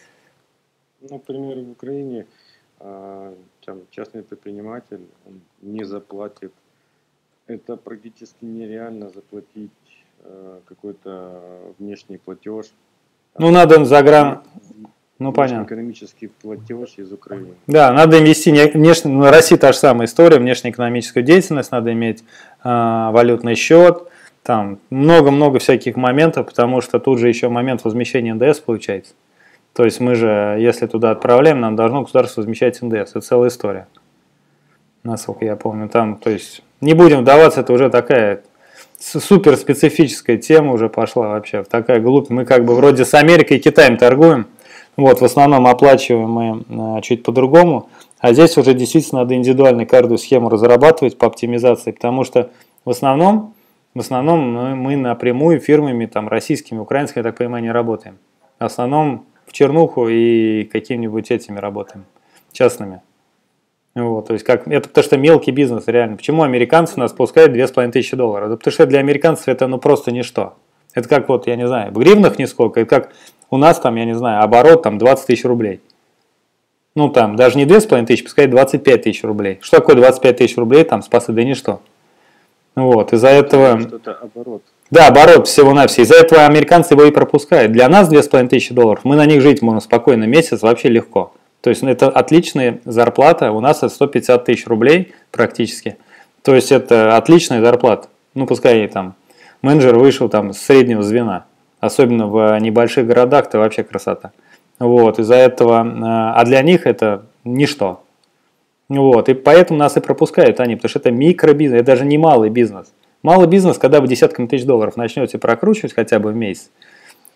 [SPEAKER 1] Ну, к примеру, в Украине там, частный предприниматель он не заплатит. Это практически нереально заплатить э, какой-то внешний платеж.
[SPEAKER 2] Ну, надо загран... Ну, понятно.
[SPEAKER 1] Экономический платеж из Украины.
[SPEAKER 2] Да, надо инвести... Внешне... В России та же самая история. Внешнеэкономическую деятельность, надо иметь э, валютный счет. Там много-много всяких моментов, потому что тут же еще момент возмещения эн дэ эс получается. То есть мы же, если туда отправляем, нам должно государство возмещать эн дэ эс. Это целая история. Насколько я помню. Там, то есть, не будем вдаваться, это уже такая супер специфическая тема уже пошла вообще. Такая глупь. Мы как бы вроде с Америкой и Китаем торгуем. Вот, в основном оплачиваем мы а, чуть по-другому. А здесь уже действительно надо индивидуальную каждую схему разрабатывать по оптимизации. Потому что в основном, в основном мы, мы напрямую фирмами там, российскими, украинскими, я так понимаю, не работаем. В основном в чернуху и какими-нибудь этими работаем, частными. Вот, то есть как, это потому что мелкий бизнес реально. Почему американцы нас пускают две с половиной тысячи долларов? Да потому что для американцев это ну просто ничто. Это как вот, я не знаю, в гривнах нисколько, это как у нас там, я не знаю, оборот там двадцать тысяч рублей. Ну там даже не две с половиной тысячи, пускай двадцать пять тысяч рублей. Что такое двадцать пять тысяч рублей, там спасы, да ничто. Вот, из-за этого...
[SPEAKER 1] Что-то оборот.
[SPEAKER 2] Да, оборот всего-навсего. Из-за этого американцы его и пропускают. Для нас две с половиной тысячи долларов, мы на них жить можем спокойно месяц вообще легко. То есть это отличная зарплата, у нас это сто пятьдесят тысяч рублей практически. То есть это отличная зарплата. Ну пускай там менеджер вышел там с среднего звена. Особенно в небольших городах, это вообще красота. Вот, из-за этого, а для них это ничто. Вот, и поэтому нас и пропускают они, потому что это микробизнес, это даже не малый бизнес. Малый бизнес, когда вы десятками тысяч долларов начнете прокручивать хотя бы в месяц,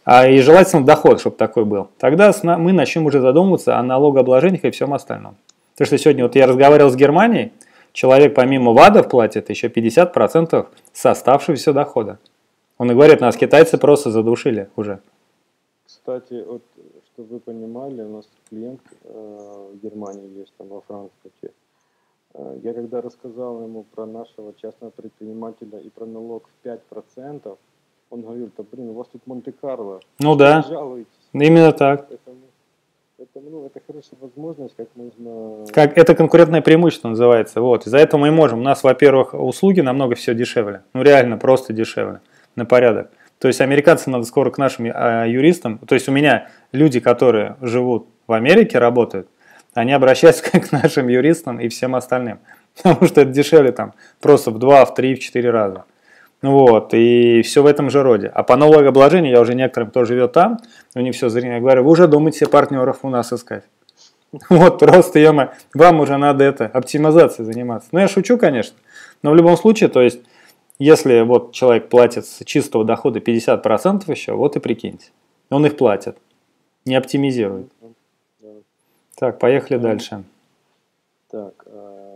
[SPEAKER 2] а и желательно доход, чтобы такой был. Тогда мы начнем уже задумываться о налогообложениях и всем остальном. Потому что сегодня вот я разговаривал с Германией, человек помимо ВАДов платит еще пятьдесят процентов с оставшегося дохода. Он и говорит, нас китайцы просто задушили уже.
[SPEAKER 1] Кстати, вот, чтобы вы понимали, у нас клиент э, в Германии есть, там во Франкфурте. Э, я когда рассказал ему про нашего частного предпринимателя и про налог в пять процентов, он говорил, да блин, у вас тут Монте-Карло.
[SPEAKER 2] Ну да,
[SPEAKER 1] жалуетесь.
[SPEAKER 2] Именно так.
[SPEAKER 1] Это, это, ну, это хорошая возможность, как можно...
[SPEAKER 2] Как, это конкурентное преимущество называется. Вот. Из-за этого мы и можем. У нас, во-первых, услуги намного все дешевле. Ну реально, просто дешевле. На порядок. То есть американцам надо скоро к нашим а, юристам. То есть у меня люди, которые живут в Америке, работают, они обращаются к нашим юристам и всем остальным. Потому что это дешевле там просто в два, в три, в четыре раза. Вот, и все в этом же роде. А по налогообложению я уже некоторым, кто живет там, у них все зрение, я говорю, вы уже думаете себе партнеров у нас искать. Вот, просто, ё-моё, вам уже надо это, оптимизацией заниматься. Ну, я шучу, конечно, но в любом случае, то есть, если вот человек платит с чистого дохода пятьдесят процентов еще, вот и прикиньте, он их платит, не оптимизирует. Так, поехали дальше.
[SPEAKER 1] Так,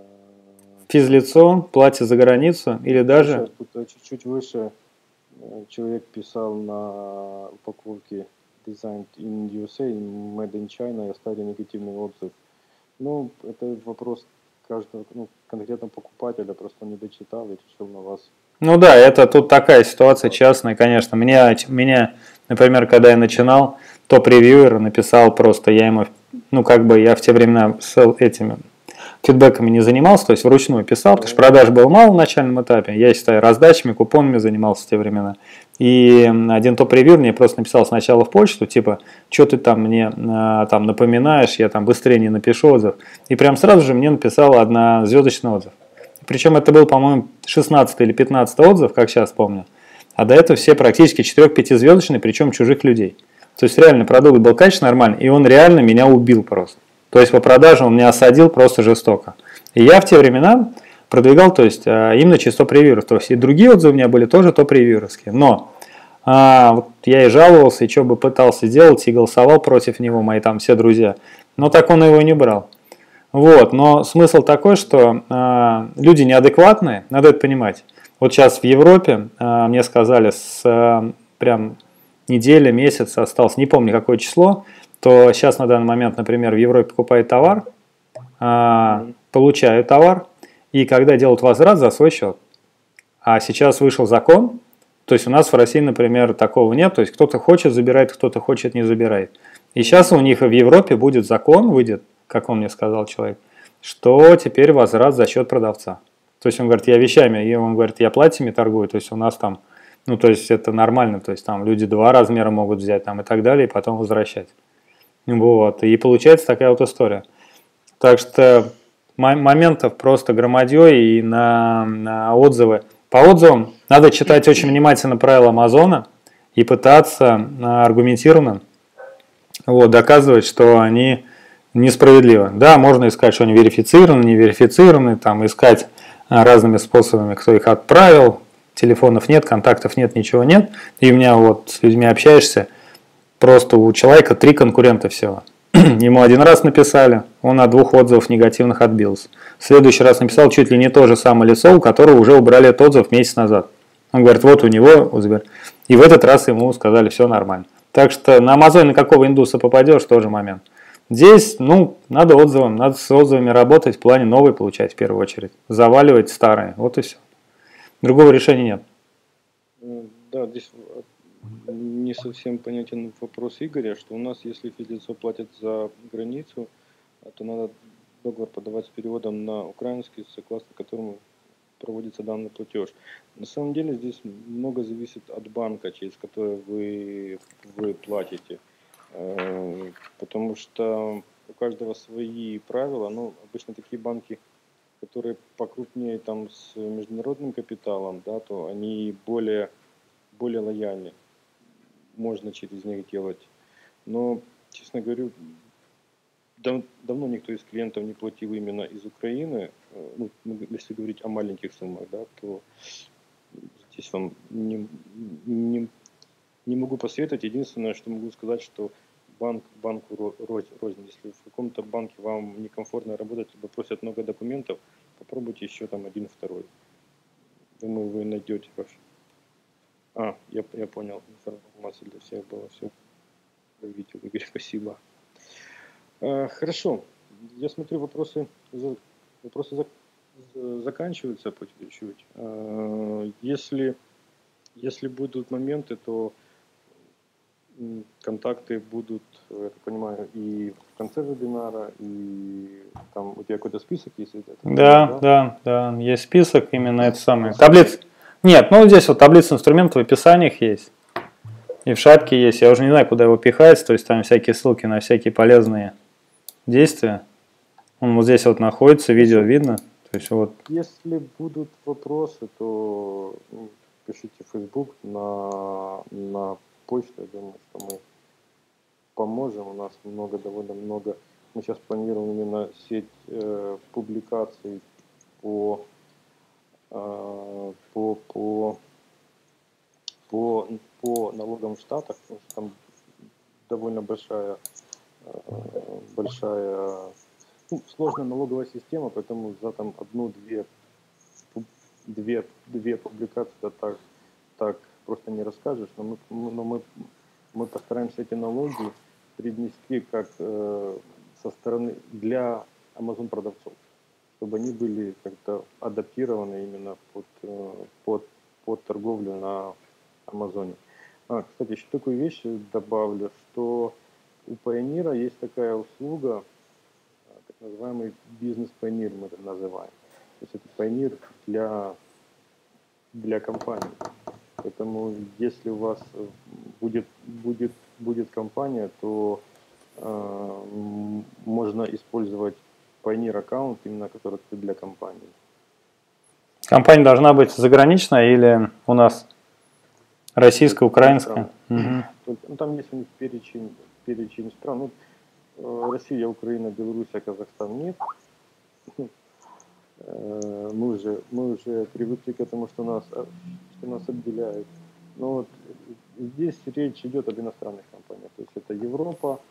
[SPEAKER 2] физлицо платит за границу или даже...
[SPEAKER 1] Тут чуть-чуть выше человек писал на упаковке Designed in ю эс эй, Made in China и оставили негативный отзыв. Ну, это вопрос каждого, ну, конкретного покупателя, просто он не дочитал и решил на вас.
[SPEAKER 2] Ну да, это тут такая ситуация частная, конечно. Меня, меня, например, когда я начинал, топ-ревьюер написал просто, я ему, ну как бы я в те времена с этими... фидбэками не занимался, то есть вручную писал, потому что продаж было мало в начальном этапе. Я, считаю, раздачами, купонами занимался в те времена. И один топ-ревьюер мне просто написал сначала в почту, типа, что ты там мне там напоминаешь, я там быстрее не напишу отзыв. И прям сразу же мне написал однозвездочный отзыв. Причем это был, по-моему, шестнадцатый или пятнадцатый отзыв, как сейчас помню. А до этого все практически четыре-пятизвездочные, причем чужих людей. То есть реально продукт был качественный, нормальный, и он реально меня убил просто. То есть по продаже он меня осадил просто жестоко. И я в те времена продвигал, то есть именно через топ-ревьюеров. То есть и другие отзывы у меня были тоже топ-ревьюеровские. Но а, вот я и жаловался, и что бы пытался сделать, и голосовал против него, мои там все друзья. Но так он его и не брал. Вот, но смысл такой, что а, люди неадекватные, надо это понимать. Вот сейчас в Европе а, мне сказали, с а, прям неделя, месяц осталось, не помню какое число, то сейчас на данный момент, например, в Европе покупают товар, а, получают товар, и когда делают возврат за свой счет. А сейчас вышел закон, то есть у нас в России, например, такого нет, то есть кто-то хочет забирает, кто-то хочет не забирает. И сейчас у них в Европе будет закон, выйдет, как он мне сказал человек, что теперь возврат за счет продавца. То есть он говорит, я вещами, и он говорит, я платьями торгую, то есть у нас там, ну то есть это нормально, то есть там люди два размера могут взять там и так далее, и потом возвращать. Вот, и получается такая вот история. Так что моментов просто громадье и на, на отзывы. По отзывам надо читать очень внимательно правила Амазона и пытаться аргументированно вот, доказывать, что они несправедливы. Да, можно искать, что они верифицированы, не верифицированы, там, искать разными способами, кто их отправил, телефонов нет, контактов нет, ничего нет. И у меня вот с людьми общаешься, просто у человека три конкурента всего. Ему один раз написали, он от двух отзывов негативных отбился. В следующий раз написал чуть ли не то же самое лицо, у которого уже убрали этот отзыв месяц назад. Он говорит, вот у него, и в этот раз ему сказали, все нормально. Так что на Амазоне на какого индуса попадешь, тоже момент. Здесь, ну, надо отзывам, надо с отзывами работать, в плане новые получать в первую очередь. Заваливать старые, вот и все. Другого решения нет.
[SPEAKER 1] Да, здесь не совсем понятен вопрос Игоря, что у нас, если физлицо платит за границу, то надо договор подавать с переводом на украинский, согласно которому проводится данный платеж. На самом деле здесь много зависит от банка, через который вы, вы платите. Потому что у каждого свои правила. Ну, обычно такие банки, которые покрупнее там с международным капиталом, да, то они более, более лояльны. Можно через них делать. Но, честно говорю, дав, давно никто из клиентов не платил именно из Украины. Ну, если говорить о маленьких суммах, да, то здесь вам не, не, не могу посоветовать. Единственное, что могу сказать, что банк банку рознь. Если в каком-то банке вам некомфортно работать, либо просят много документов, попробуйте еще там один, второй. Думаю, вы найдете вообще. А, я, я понял. Информация для всех была. Все. Видите, Игорь, спасибо. А, хорошо. Я смотрю, вопросы, вопросы за, за, заканчиваются по чуть-чуть. А, если, если будут моменты, то контакты будут, я так понимаю, и в конце вебинара, и там у тебя какой-то список есть? Это,
[SPEAKER 2] да, да, да, да, есть список, именно это самое. Таблиц. Нет, ну здесь вот таблица инструментов в описаниях есть. И в шапке есть. Я уже не знаю, куда его пихать, то есть там всякие ссылки на всякие полезные действия. Он вот здесь вот находится, видео видно. То есть вот.
[SPEAKER 1] Если будут вопросы, то ну, пишите в Facebook, на, на почту. Я думаю, что мы поможем. У нас много, довольно много. Мы сейчас планируем именно сеть э, публикаций по, э, по, по, по, по налогам в Штатах, потому что там довольно большая, э, большая ну, сложная налоговая система, поэтому за там одну-две две, две публикации да, так, так просто не расскажешь, но мы, но мы, мы постараемся эти налоги принести как э, со стороны для Amazon продавцов, чтобы они были как-то адаптированы именно под, э, под, под торговлю на Амазоне. А, кстати, еще такую вещь добавлю, что у Payoneer есть такая услуга, так называемый бизнес Payoneer мы это называем. То есть это Payoneer для, для компаний. Поэтому если у вас будет, будет, будет компания, то э, можно использовать Payoneer аккаунт, именно который открыт для компании.
[SPEAKER 2] Компания должна быть заграничная или у нас российская, украинская?
[SPEAKER 1] Угу. Ну, там есть у них перечень, перечень стран. Ну, Россия, Украина, Беларусь, Казахстан нет. Мы уже, мы уже привыкли к этому, что нас, что нас отделяет. Но вот здесь речь идет об иностранных компаниях. То есть это Европа,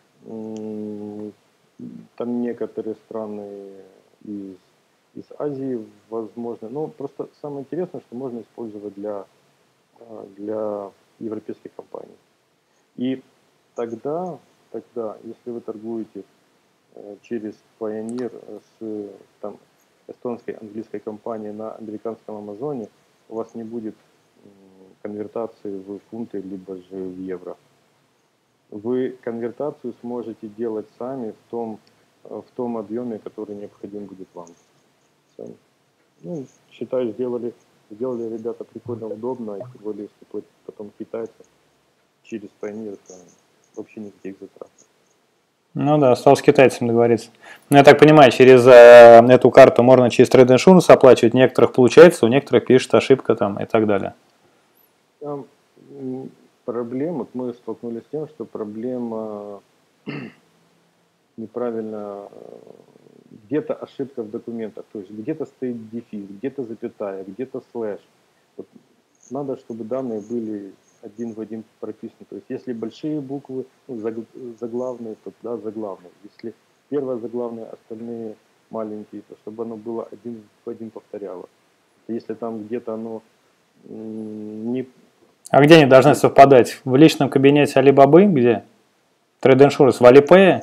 [SPEAKER 1] там некоторые страны из, из Азии, возможно. Но просто самое интересное, что можно использовать для, для европейских компаний. И тогда, тогда, если вы торгуете через Payoneer с там, эстонской, английской компанией на американском Амазоне, у вас не будет конвертации в фунты, либо же в евро. Вы конвертацию сможете делать сами в том, в том объеме, который необходим будет вам. Сами. Ну, считаю, сделали, сделали ребята прикольно, удобно, и тем более, если потом китайцев через Payoneer, то вообще никаких затрат.
[SPEAKER 2] Ну да, осталось с китайцами договориться. Ну, я так понимаю, через э, эту карту можно через Trade Insurance оплачивать, некоторых получается, у некоторых пишет ошибка там и так далее.
[SPEAKER 1] Там проблема, мы столкнулись с тем, что проблема неправильно, где-то ошибка в документах, то есть где-то стоит дефис, где-то запятая, где-то слэш. Вот надо, чтобы данные были один в один прописаны. То есть если большие буквы, ну, заглавные, то да, заглавные. Если первая заглавная, остальные маленькие, то чтобы оно было один в один повторяло. Если там где-то оно не...
[SPEAKER 2] А где они должны совпадать? В личном кабинете Alibaba, где? Trade Insurance в Alipay?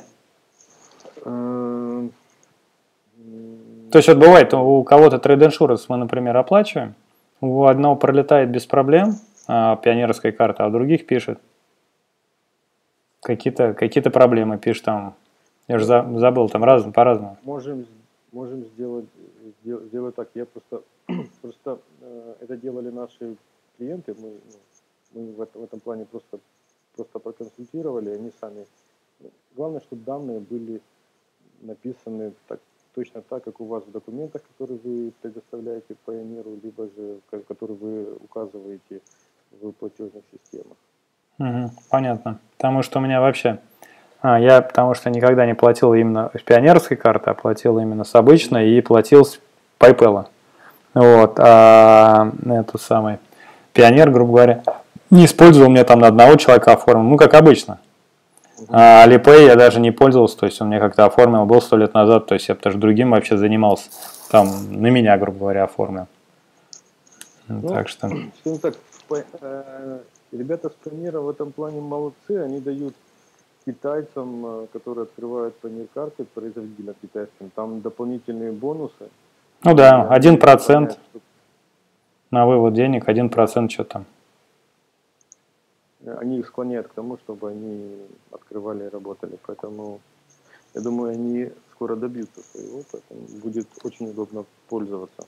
[SPEAKER 2] То есть вот бывает, у кого-то Trade Insurance мы, например, оплачиваем, у одного пролетает без проблем, а, пионерская карта, а у других пишет какие-то какие-то проблемы, пишет там, я же забыл, там раз, по-разному.
[SPEAKER 1] Можем, можем сделать, сделать так, я просто, просто э, это делали наши клиенты, мы, мы в, этом, в этом плане просто, просто проконсультировали, они сами, главное, чтобы данные были написаны так, точно так, как у вас в документах, которые вы предоставляете Payoneer, либо же, которые вы указываете в платежных системах.
[SPEAKER 2] Угу, понятно. Потому что у меня вообще... А, я потому что никогда не платил именно с пионерской карты, а платил именно с обычной и платил с PayPal. Вот. А эту самый пионер, грубо говоря, Не использовал, мне там на одного человека оформил, ну, как обычно. А Alipay я даже не пользовался, то есть он мне как-то оформил, был сто лет назад, то есть я тоже другим вообще занимался, там на меня, грубо говоря, оформил.
[SPEAKER 1] Ну,
[SPEAKER 2] так что...
[SPEAKER 1] Скажем так, ребята с Payoneer в этом плане молодцы, они дают китайцам, которые открывают Payoneer карты, производителям китайским, там дополнительные бонусы.
[SPEAKER 2] Ну да, один процент на вывод денег, один процент что там.
[SPEAKER 1] Они их склоняют к тому, чтобы они открывали и работали. Поэтому, я думаю, они скоро добьются своего, поэтому будет очень удобно пользоваться.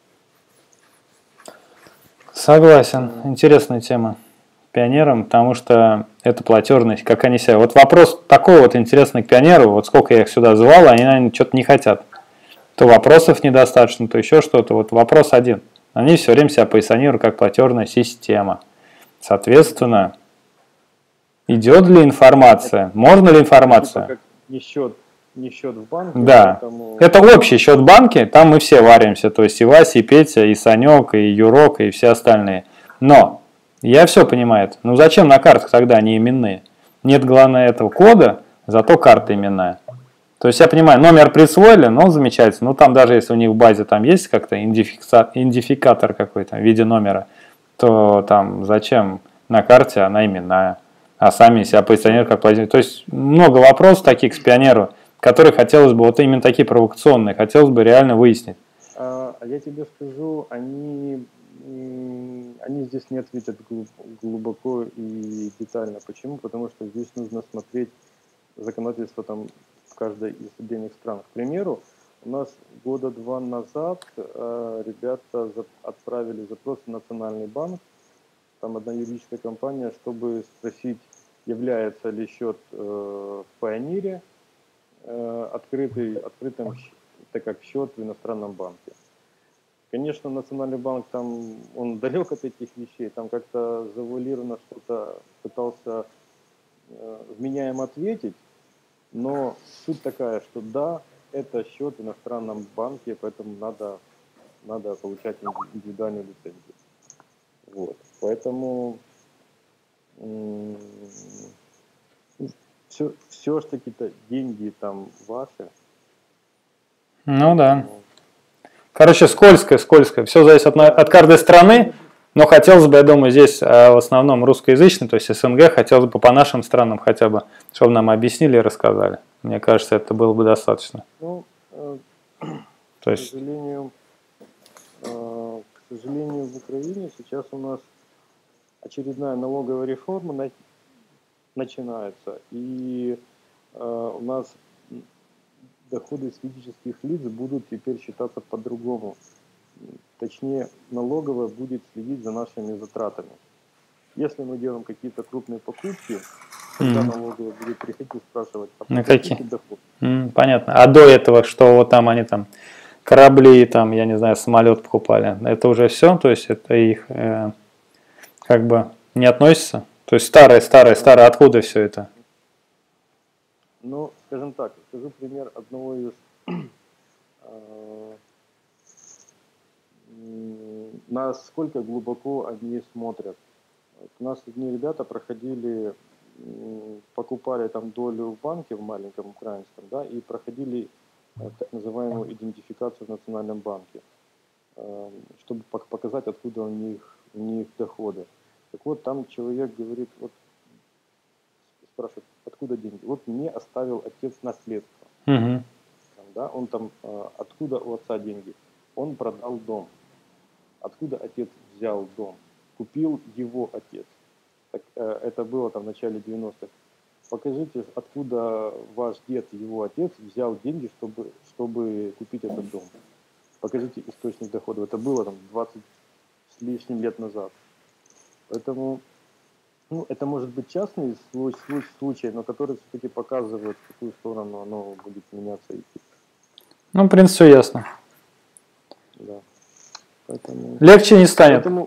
[SPEAKER 2] Согласен. Интересная тема. Пионерам, потому что это платежность, как они себя... Вот вопрос такой вот интересный к пионеру, вот сколько я их сюда звал, они, наверное, что-то не хотят. То вопросов недостаточно, то еще что-то. Вот вопрос один. Они все время себя позиционируют как платежная система. Соответственно, идет ли информация? Можно ли информация?
[SPEAKER 1] Как не счет, не счет в банке.
[SPEAKER 2] Да.
[SPEAKER 1] Поэтому...
[SPEAKER 2] Это общий счет в банке, там мы все варимся. То есть и Вася, и Петя, и Санек, и Юрок, и все остальные. Но я все понимаю. Ну зачем на картах тогда они именные? Нет, главное, этого кода, зато карта именная. То есть я понимаю, номер присвоили, ну замечательно. Ну там даже если у них в базе там есть как-то идентификатор какой-то в виде номера, то там зачем на карте она именная, а сами себя позиционируют как платежные. То есть много вопросов таких к пионеру, которые хотелось бы, вот именно такие провокационные, хотелось бы реально выяснить.
[SPEAKER 1] А я тебе скажу, они, они здесь не ответят глубоко и детально. Почему? Потому что здесь нужно смотреть законодательство там в каждой из отдельных стран. К примеру, у нас года два назад э, ребята за, отправили запрос в Национальный банк, там одна юридическая компания, чтобы спросить, является ли счет э, в Payoneer э, открытый, открытым, так как счет в иностранном банке. Конечно, Национальный банк там, он далек от этих вещей, там как-то завуалированно что-то пытался э, вменяемо ответить, но суть такая, что да, это счет в иностранном банке, поэтому надо, надо получать индивидуальную лицензию. Вот. Поэтому все, все ж таки-то деньги там ваши.
[SPEAKER 2] Ну да. Короче, скользко, скользко. Все зависит от, от каждой страны. Но хотелось бы, я думаю, здесь в основном русскоязычный, то есть СНГ, хотелось бы по нашим странам хотя бы, чтобы нам объяснили и рассказали. Мне кажется, это было бы достаточно.
[SPEAKER 1] Ну, э,
[SPEAKER 2] то есть...
[SPEAKER 1] к сожалению, э, к сожалению, в Украине сейчас у нас очередная налоговая реформа на, начинается, и э, у нас доходы с физических лиц будут теперь считаться по-другому. Точнее, налоговая будет следить за нашими затратами. Если мы делаем какие-то крупные покупки, тогда mm. налоговая будет приходить и спрашивать, а
[SPEAKER 2] на какие
[SPEAKER 1] доход?
[SPEAKER 2] Mm, понятно. А до этого, что вот там они там корабли, там, я не знаю, самолет покупали, это уже все? То есть это их э, как бы не относится? То есть старое, старое, старое, откуда все это?
[SPEAKER 1] Ну, скажем так, скажу пример одного из э, насколько глубоко они смотрят. У нас одни ребята проходили, покупали там долю в банке, в маленьком украинском, да, и проходили так называемую идентификацию в Национальном банке, чтобы показать, откуда у них, у них доходы. Так вот, там человек говорит, вот спрашивает, откуда деньги? Вот мне оставил отец наследство.
[SPEAKER 2] Угу.
[SPEAKER 1] Там, да, он там, откуда у отца деньги? Он продал дом. Откуда отец взял дом? Купил его отец. Так, э, это было там в начале девяностых. Покажите, откуда ваш дед, его отец, взял деньги, чтобы, чтобы купить этот дом. Покажите источник дохода. Это было там двадцать с лишним лет назад. Поэтому, ну, это может быть частный случай, случай, но который все-таки показывает, в какую сторону оно будет меняться и идти.
[SPEAKER 2] Ну, в принципе, все ясно.
[SPEAKER 1] Да. Поэтому...
[SPEAKER 2] Легче не станет.
[SPEAKER 1] Поэтому...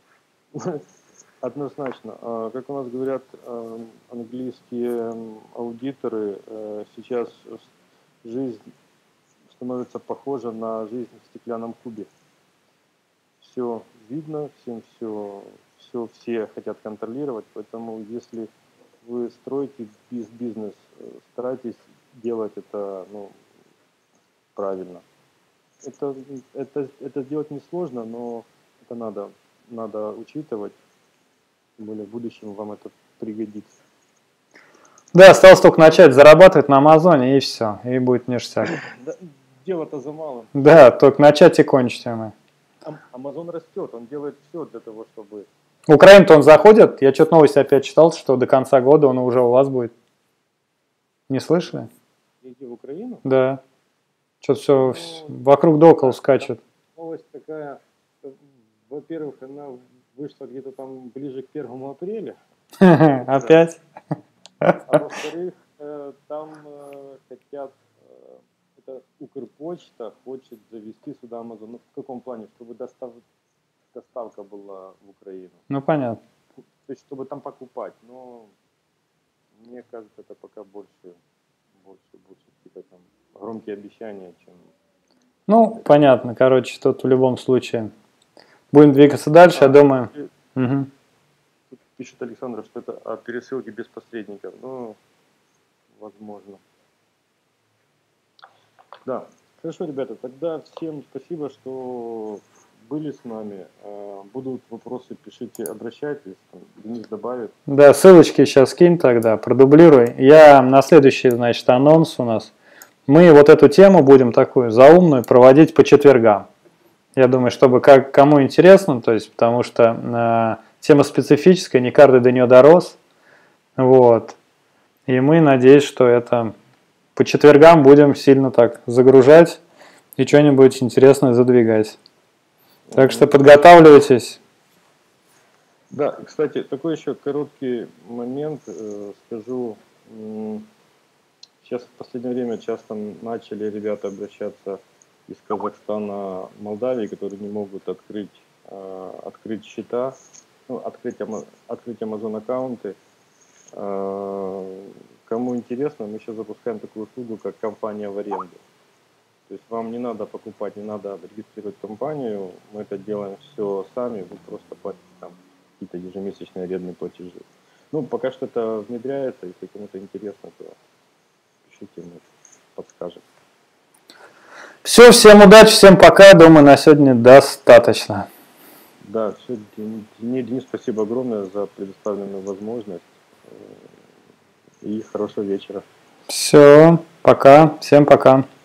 [SPEAKER 1] Однозначно. Как у нас говорят английские аудиторы, сейчас жизнь становится похожа на жизнь в стеклянном кубе. Все видно, всем все, все все хотят контролировать, поэтому если вы строите бизнес, старайтесь делать это, ну, правильно. Это, это, это сделать несложно, но это надо, надо учитывать, тем более в будущем вам это пригодится.
[SPEAKER 2] Да, осталось только начать зарабатывать на Амазоне, и все, и будет ништяк.
[SPEAKER 1] Да, дело-то за малым.
[SPEAKER 2] Да, только начать и кончить мы.
[SPEAKER 1] Амазон растет, он делает все для того, чтобы...
[SPEAKER 2] В Украину-то он заходит, я что-то новости опять читал, что до конца года он уже у вас будет. Не слышали?
[SPEAKER 1] Иди в Украину?
[SPEAKER 2] Да. Что-то все
[SPEAKER 1] Ну,
[SPEAKER 2] вокруг да около
[SPEAKER 1] да,
[SPEAKER 2] скачет.
[SPEAKER 1] новость такая, во-первых, она вышла где-то там ближе к первому апреля.
[SPEAKER 2] Опять?
[SPEAKER 1] А во-вторых, э, там э, хотят, э, это Укрпочта хочет завести сюда Амазон. Ну, в каком плане? Чтобы достав, доставка была в Украину.
[SPEAKER 2] Ну, понятно.
[SPEAKER 1] То есть, чтобы там покупать. Но мне кажется, это пока больше, больше, больше какие-то там громкие обещания, чем...
[SPEAKER 2] Ну, понятно. Короче, тут в любом случае будем двигаться дальше,
[SPEAKER 1] А,
[SPEAKER 2] я думаю.
[SPEAKER 1] и
[SPEAKER 2] Угу.
[SPEAKER 1] тут пишет Александр, что это о пересылке без посредников. Ну, возможно. Да. Хорошо, ребята, тогда всем спасибо, что были с нами. Э, Будут вопросы, пишите, обращайтесь. Там Денис добавит.
[SPEAKER 2] Да, ссылочки сейчас кинь тогда, продублируй. Я на следующий, значит, анонс у нас. Мы вот эту тему будем такую заумную проводить по четвергам. Я думаю, чтобы как, кому интересно, то есть, потому что э, тема специфическая, не каждый до нее дорос. Вот. И мы надеемся, что это по четвергам будем сильно так загружать и что-нибудь интересное задвигать. Так что подготавливайтесь.
[SPEAKER 1] Да, кстати, такой еще короткий момент э, скажу. М, Сейчас в последнее время часто начали ребята обращаться из Казахстана, Молдавии, которые не могут открыть, э, открыть счета, ну, открыть, Ама- открыть Amazon аккаунты. Э, Кому интересно, мы сейчас запускаем такую услугу, как компания в аренду. То есть вам не надо покупать, не надо регистрировать компанию, мы это делаем все сами, вы просто платите там какие-то ежемесячные арендные платежи. Ну, пока что это внедряется, если кому-то интересно, то пишите, мы подскажем.
[SPEAKER 2] Все, всем удачи, всем пока. Думаю, на сегодня достаточно.
[SPEAKER 1] Да, все, Денис, спасибо огромное за предоставленную возможность э, и хорошего вечера.
[SPEAKER 2] Все, пока, всем пока.